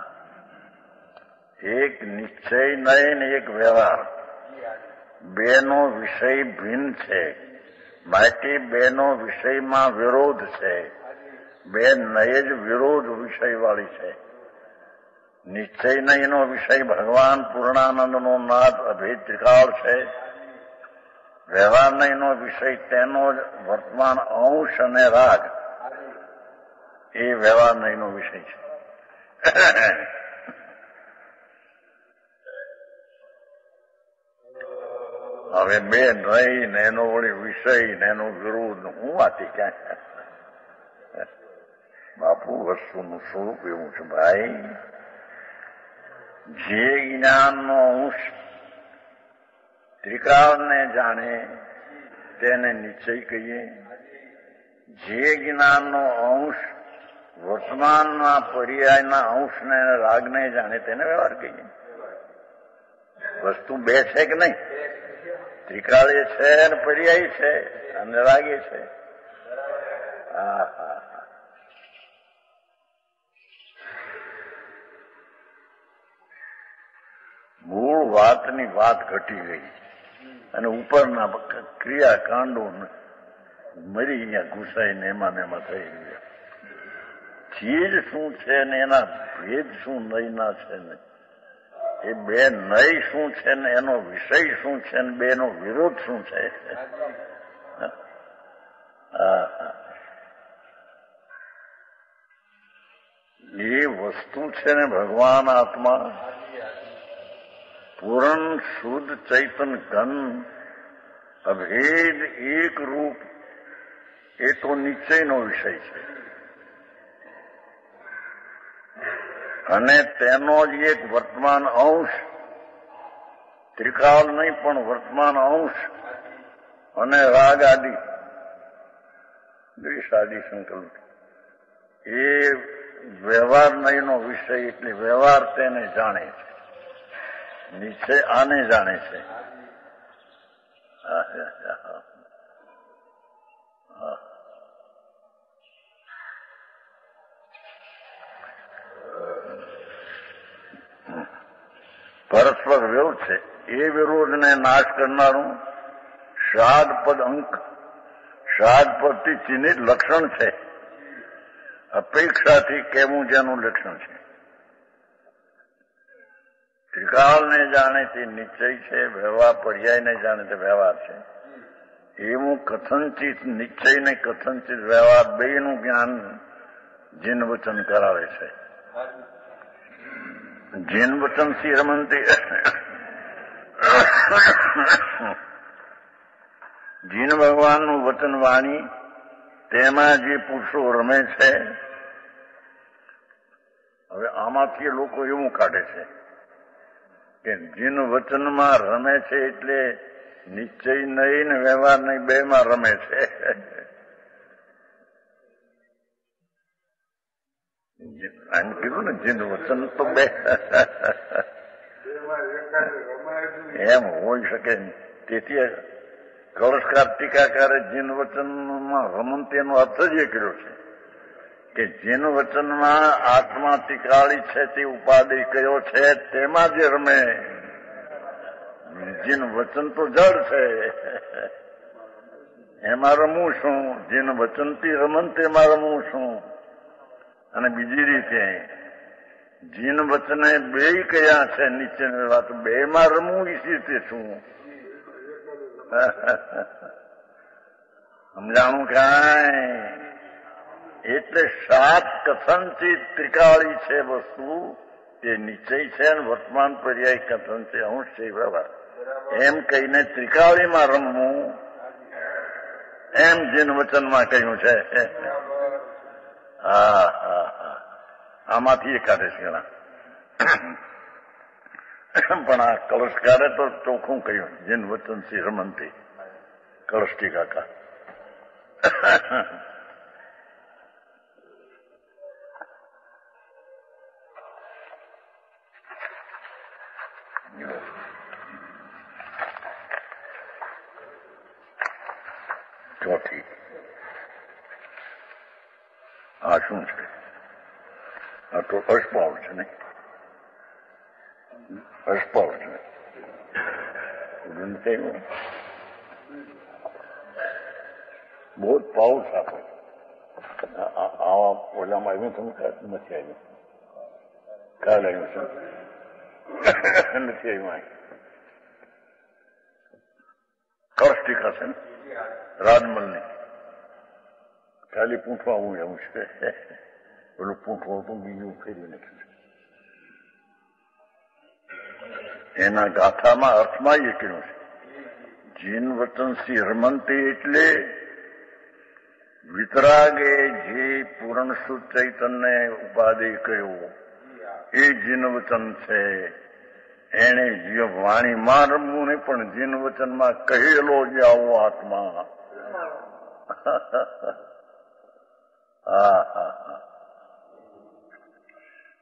એક નિશ્ચય નય ને એક વ્યવહાર બેનો વિષય ભિન્ન છે. માટે બેનો વિષયમાં વિરોધ છે. બે નય જ વિરોધ વિષય વાળી છે. નિશ્ચય નયનો વિષય ભગવાન પૂર્ણાનંદનો નાદ અભેદ ત્રિકાળ છે. વ્યવહાર નયનો વિષય તેનો જ વર્તમાન અંશ અને રાગ એ વ્યવહાર નયનો વિષય છે. હવે બે નય ને એનો વળી વિષય ને એનો વિરોધ હું વાતી ક્યાં બાપુ વસ્તુનું સ્વરૂપ એવું છે ભાઈ. જે જ્ઞાનનો અંશ ત્રિકાળને જાણે તેને નિશ્ચય કહીએ. જે જ્ઞાનનો અંશ વર્તમાનના પર્યાયના અંશને રાગને જાણે તેને વ્યવહાર કહીએ. વસ્તુ બે છે કે નહીં? ત્રિકાળીય છે અને પર્યાય છે અને રાગે છે. હા હા હા. મૂળ વાતની વાત ઘટી ગઈ અને ઉપરના ક્રિયાકાંડો મરી ગયા, ઘૂસાઈને એમાં ને એમાં થઈ ગયા. ચીજ શું છે ને એના ભેદ શું નયના છે ને એ બે નય શું છે ને એનો વિષય શું છે ને બેનો વિરોધ શું છે. એ વસ્તુ છે ને ભગવાન આત્મા પૂર્ણ શુદ્ધ ચૈતન ઘન અભેદ એક રૂપ એ તો નિશ્ચયનો વિષય છે અને તેનો જ એક વર્તમાન અંશ, ત્રિકાળ નહીં પણ વર્તમાન અંશ અને રાગ આદિ દ્વેષ આદિ સંકલ્પ એ વ્યવહાર નયનો વિષય એટલે વ્યવહાર તેને જાણે છે, નિશ્ચય આને જાણે છે. પરસ્પર વિરોધ છે. એ વિરોધને નાશ કરનારું શ્રાદ્ધ પદ અંક, શ્રાદ્ધ પદથી ચિહ્નિત લક્ષણ છે. અપેક્ષાથી કેવું જેનું લક્ષણ છે. ત્રિકાળને જાણે તે નિશ્ચય છે, વ્યવહાર પર્યાયને જાણે તે વ્યવહાર છે. એવું કથનચિત નિશ્ચય ને કથનચિત વ્યવહાર બેનું જ્ઞાન જીન વચન કરાવે છે. જીન વચન થી રમંતી જીન ભગવાનનું વચન વાણી તેમાં જે પુરુષો રમે છે. હવે આમાંથી લોકો એવું કાઢે છે કે જીન વચનમાં રમે છે એટલે નિશ્ચય નહીં ને વ્યવહાર નહીં બે માં રમે છે. એમ કીધું ને જીન વચન તો બે એમ હોઈ શકે. તેથી કળશકાર ટીકાકારે જીન વચનમાં રમન તેનો અર્થ જ એ કર્યો છે કે જીન વચનમાં આત્મા ટીકાળી છે તે ઉપાધિ કયો છે તેમાં જે રમે. જીન વચન તો જડ છે એમાં રમવું શું? જીન વચનથી રમન તેમાં રમવું શું? અને બીજી રીતે જીન વચને બે કયા છે નીચે વાત બે માં રમવું એ રીતે શું? સમજાણું કાંઈ? એટલે સાત કથનથી ત્રિકાળી છે વસ્તુ તે નિશ્ચય છે અને વર્તમાન પર્યાય કથન છે, અંશ છે વ્યવહાર. એમ કહીને ત્રિકાળીમાં રમવું એમ જીન વચનમાં કહ્યું છે. હા હા હા આમાંથી એ કાઢે છે ઘણા. પણ આ કળશકારે તો ચોખ્ખું કહ્યું જીન વચન થી રમનથી કળશટી કાકા. ચોથી આ શું છે? આ તો અસ્પાવ છે ને, અસ્પાવ છે. બહુ જ પાઉસ આપે. આવા ઓલામાં આવ્યું તમે નથી આવ્યું? કાલ આવ્યું છે નથી આવ્યું. કળશટીકા છે ને રાજમલની. ખાલી પૂંઠવા હું એવું છે. પેલું પૂંઠવું હતું બીજું ફેરવી નાખ્યું છે. એના ગાથામાં અર્થમાં એ કહ્યું છે જીન વચન શ્રી રમંતી એટલે વિતરાગે જે પૂર્ણ શુદ્ધ ચૈતન્ય ઉપાધિ કહ્યું એ જીન વચન છે. એને જીવ વાણીમાં રમવું નહીં પણ જીન વચનમાં કહેલો જ આવો આત્મા. હા હા હા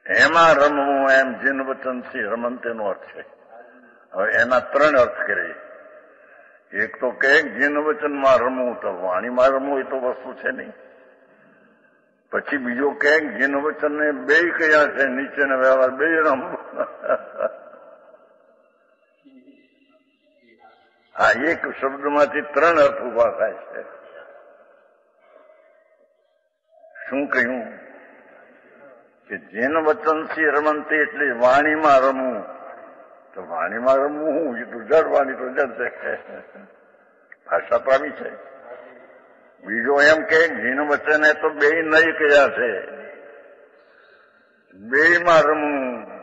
એમાં રમવું એમ જીન વચનથી રમંતેનો અર્થ છે. હવે એના ત્રણ અર્થ કરે. એક તો કે જીન વચનમાં રમવું, તો વાણીમાં રમવું એ તો વસ્તુ છે નહીં. પછી બીજો કે જીન વચન ને બે કયા છે, નીચેના વ્યવહાર બે રમવું. આ એક શબ્દમાંથી ત્રણ અર્થ ઉભા થાય છે. શું કહ્યું કે જેન વચનથી રમંતી એટલે વાણીમાં રમવું. તો વાણીમાં રમવું હું એ ગુજરાત વાણી તો જડ છે, ભાષા પામી છે. બીજો એમ કે જીન વચને તો બે નહીં કયા છે, બે માં રમવું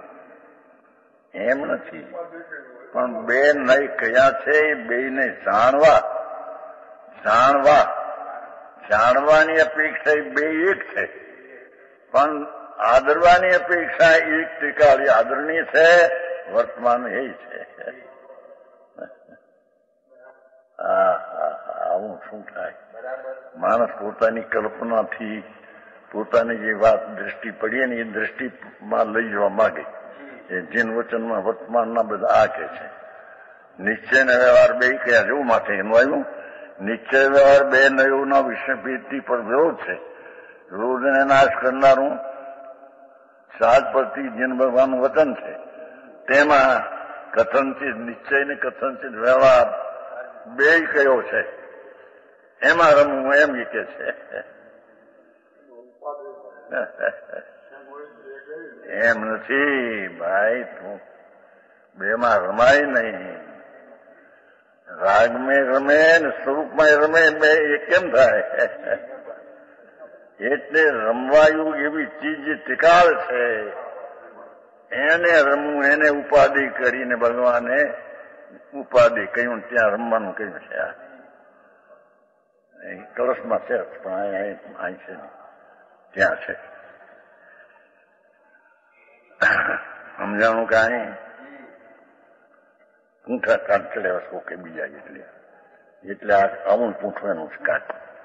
એમ નથી, પણ બે નહીં કયા છે એ બે ને જાણવા જાણવા જાણવાની અપેક્ષા એ બે એક છે, પણ આદરવાની અપેક્ષા એક ટીકાળી આદરણીય છે, વર્તમાન એ છે. આવું શું થાય? માણસ પોતાની કલ્પનાથી પોતાની જે વાત દ્રષ્ટિ પડીએ ને એ દ્રષ્ટિમાં લઈ જવા માંગે. એ જીન વચનમાં વર્તમાનના બધા આ કે છે. નિશ્ચયના વ્યવહાર બે કયા જેવું માટે એનું આવ્યું. નિશ્ચય વ્યવહાર બે નયોના વિષયભેદથી પણ વિરોધ છે. વિરોધને નાશ કરનારું સાત પરથી જીન ભગવાનનું વચન છે. તેમાં કથનચિત નિશ્ચય ને કથનચિત વ્યવહાર બે કયો છે, એમાં રમવું એમ કે છે. એમ નથી ભાઈ, તું બેમાં રમાય નહીં. રાગમાં રમે ને સ્વરૂપમાં રમે, બે એ કેમ થાય? એટલે રમવાયું એવી ચીજ ટીકાળ છે, એને રમવું, એને ઉપાધિ કરીને ભગવાને ઉપાધિ કહ્યું, ત્યાં રમવાનું કહ્યું છે. આ કળશમાં છે, પણ અહીં છે ત્યાં છે. સમજાણું કે અહીં પૂંઠા કાઢ ચડ્યા છો કે બીજા, એટલે એટલે આ આવું પૂંઠવાનું છે કાઢ.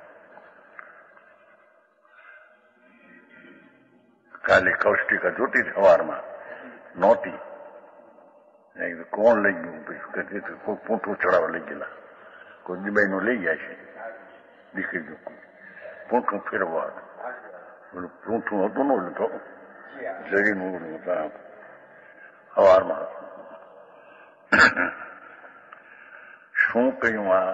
કાલે કૌષ્ટિકા જોતી સવારમાં નહોતી, કોણ લઈ ગયું? કોઈ પૂંઠું ચડાવવા લઈ ગયેલા, કોઈ દીબાઈ નું લઈ જાય છે દીકરી, પૂંઠું ફેરવવા. પૂંઠું હતું ને તો જરીનું સવારમાં શું કહ્યું? આ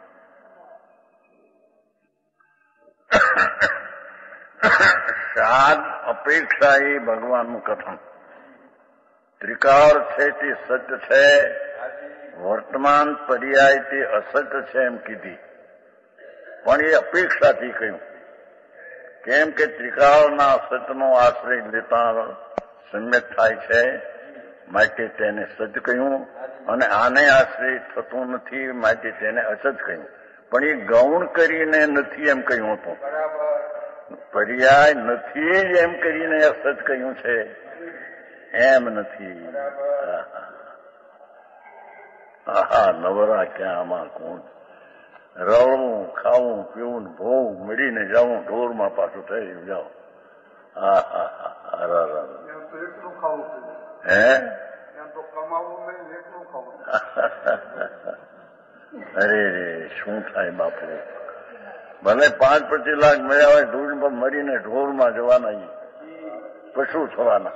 સાદ અપેક્ષા એ ભગવાનનું કથન. ત્રિકાળ છે તે સત્ય છે, વર્તમાન પર્યાય તે અસત્ય છે એમ કીધી, પણ એ અપેક્ષાથી કહ્યું. કેમ કે ત્રિકાળના સત્યનો આશ્રય લેતા સમ્યક થાય છે, માટે તેને સત્ય કહ્યું, અને આને આશ્રય થતું નથી માટે તેને અસત કહ્યું. પણ એ ગૌણ કરીને નથી એમ કહ્યું હતું, પર્યાય નથી એમ કરીને અસત કહ્યું છે, એમ નથી. આહા, નવરા ક્યાં આમાં કોણ? રવવું, ખાવું, પીવું, ભોવું, મળીને જવું, ઢોરમાં પાછું થઈ જાઓ. હા હા હા, હે અરે રે, શું થાય બાપુ? ભલે પાંચ પચીસ લાખ મળ્યા હોય, ઢોર પર મરીને ઢોરમાં જવાના, પશુ થવાના.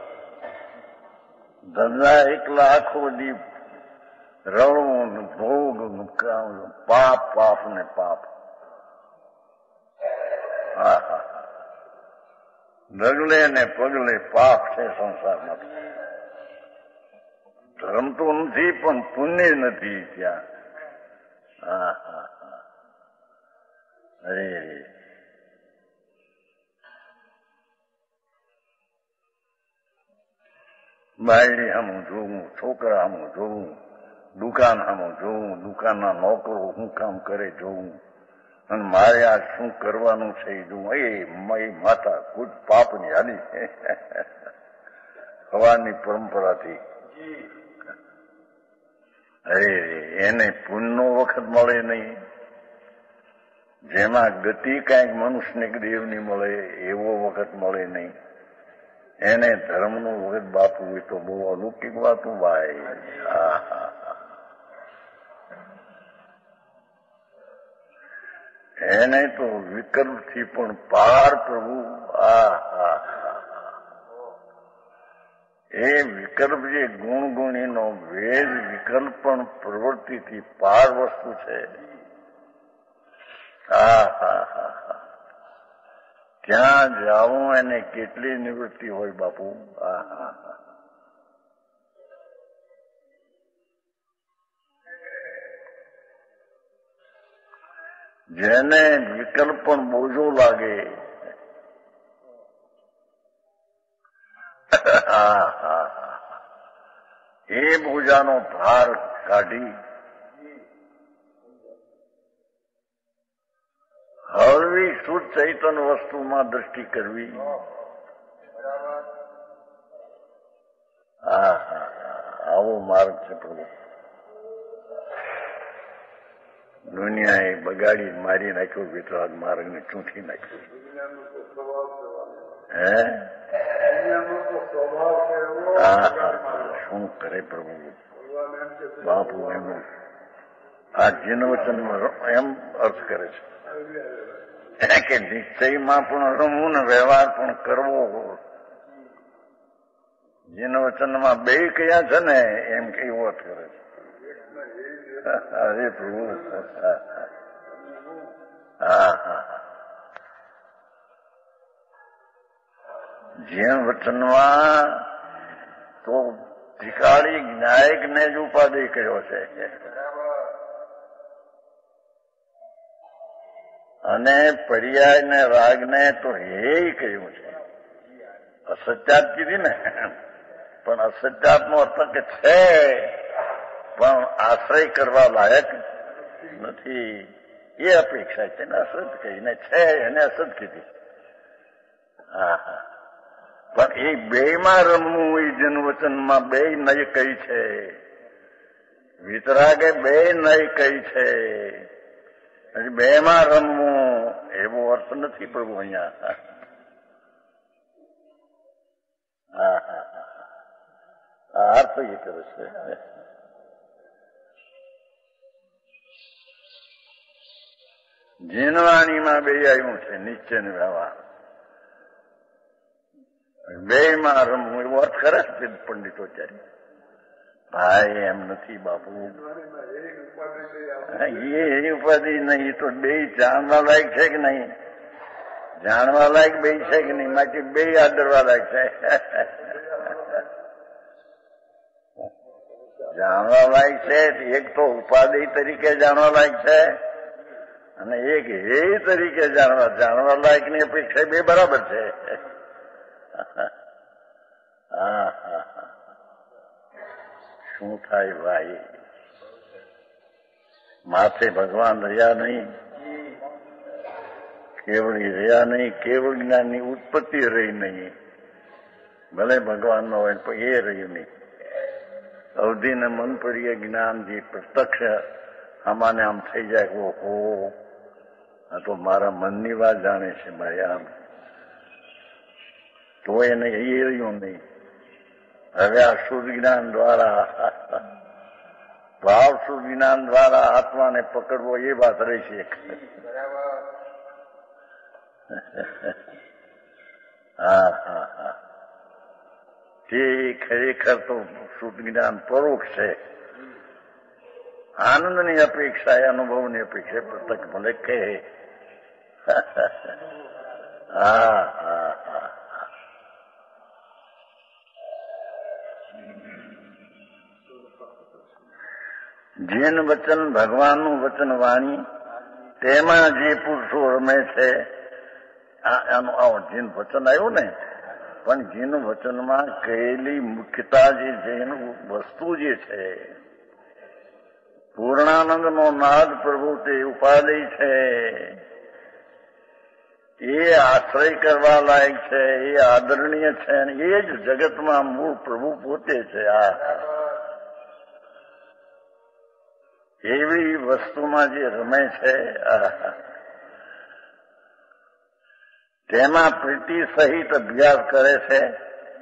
ધંધા એક લાખો દી રવણું, ભોગ, પાપ પાપ ને પાપ. હા હા, ડગલે ને પગલે પાપ છે સંસારમાં. ધર્મ તો નથી, પણ પુણ્ય નથી ત્યાં. હા હા હા, અરે બાયડી સામું જોવું, છોકરા સામું જોવું, દુકાન સામું જોવું, દુકાનના નોકરો શું કામ કરે જોવું, અને મારે આ શું કરવાનું છે એ જોવું. એ મય માતા ખુદ પાપની હાલી હવાની પરંપરાથી. અરે એને પુણ્યનો વખત મળે નહીં, જેમાં ગતિ કાંઈક મનુષ્યને દેવની મળે એવો વખત મળે નહીં. એને ધર્મનું વખત બાપુ એ તો બહુ અલૌકિક વાતું ભાઈ. હા હા એને તો વિકલ્પથી પણ પાર પ્રભુ. આ હા એ વિકલ્પ જે ગુણ ગુણીનો વેદ વિકલ્પ પણ પ્રવૃત્તિથી પાર વસ્તુ છે. હા હા હા હા ત્યાં જાવું એને કેટલી નિવૃત્તિ હોય બાપુ. હા હા હા જેને વિકલ્પ પણ બોજો લાગે. હા હા એ બોજાનો ભાર કાઢી હળવી શુદ્ધ ચૈતન્ય વસ્તુમાં દ્રષ્ટિ કરવી. હા હા આવો માર્ગ છે પ્રભુ. દુનિયાએ બગાડી મારી નાખ્યો વિતરાગ માર્ગને ચૂંટી નાખ્યો. હે હા હા શું કરે પ્રભુ બાપુ. એમ આ જીન વચનમાં એમ અર્થ કરે છે કે નિશ્ચયમાં પણ રમવું ને વ્યવહાર પણ કરવો. જીન વચનમાં બે કયા છે ને એમ કેવો અર્થ કરે છે. અરે પ્રભુ હા હા જીન વચનમાં તો ત્રિકાળી જ્ઞાયકને જ ઉપાધિ કર્યો છે અને પર્યાય ને રાગને તો હે કહ્યું છે. અસત્યાત કીધી ને પણ અસત્યાત નો અર્થ કે છે પણ આશ્રય કરવા લાયક નથી એ અપેક્ષા છે ને. અસત કહીને છે એને અસત કીધી. હા હા પણ એ બે માં રમવું એ જન્મવચનમાં બે નય કઈ છે. વિતરાગે બે નય કઈ છે. બે માં રમવું એવો અર્થ નથી પ્રભુ અહીંયા. હા હા હા અર્થ એ કરે છે. જીનવાણીમાં બે આવ્યું છે નિશ્ચય ને વ્યવહાર. બે માં રમવું એવો અર્થ કરે છે પંડિતો ત્યારે. ભાઈ એમ નથી બાપુ. એ ઉપાધિ નહીં તો બે જાણવા લાયક છે કે નહીં? જાણવા લાયક બે છે કે નહીં? માટે બે આદરવા લાયક છે. જાણવા લાયક છે એક તો ઉપાધિ તરીકે જાણવા લાયક છે અને એક હે તરીકે જાણવા જાણવા લાયક ની અપેક્ષા બે બરાબર છે. હા હા શું થાય ભાઈ? માથે ભગવાન રહ્યા નહીં, કેવળી રહ્યા નહીં, કેવળ જ્ઞાનની ઉત્પત્તિ રહી નહીં. ભલે ભગવાન નો હોય પણ એ રહ્યું નહીં. અવધિને મન પડીએ જ્ઞાન જે પ્રત્યક્ષ આમાને આમ થઈ જાય. ઓહો આ તો મારા મનની વાત જાણે છે ભાઈ. આમ તો એને એ રહ્યું નહીં. હવે આ શુદ્ધ જ્ઞાન દ્વારા ભાવ શુદ્ધ જ્ઞાન દ્વારા આત્માને પકડવો એ વાત રહી છે. હા હા હા તે ખરેખર તો શુદ્ધ જ્ઞાન પરોક્ષ છે. આનંદની અપેક્ષા એ અનુભવની અપેક્ષા પ્રત્યક્ષ ભલે કહે. હા હા હા જીન વચન ભગવાનનું વચન વાણી તેમાં જે પુરુષો રમે છે આનું આવો જીન વચન આવ્યું ને પણ જીન વચનમાં કહેલી મુખ્યતા જે જૈન વસ્તુ જે છે પૂર્ણાનંદ નો નાદ પ્રભુ તે ઉપાધિ છે. એ આશ્રય કરવા લાયક છે, એ આદરણીય છે અને એ જ જગતમાં મૂળ પ્રભુ પોતે છે. આ એવી વસ્તુમાં જે રમે છે તેમાં પ્રીતિ સહિત અભ્યાસ કરે છે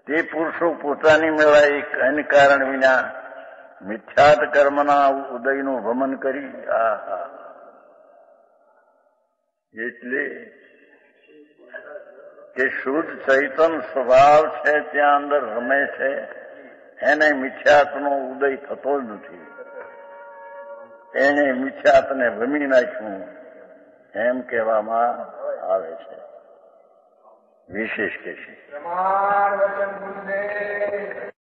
તે પુરુષો પોતાની મેળા એક અન્ય કારણ વિના મિથ્યાત કર્મના ઉદયનું ભ્રમણ કરી આહા એટલે કે શુદ્ધ ચૈતન સ્વભાવ છે ત્યાં અંદર રમે છે, એને મિથ્યાતનો ઉદય થતો જ નથી. એને મિથ્યાતને ભમી નાખ્યું એમ કહેવામાં આવે છે. વિશેષ કે છે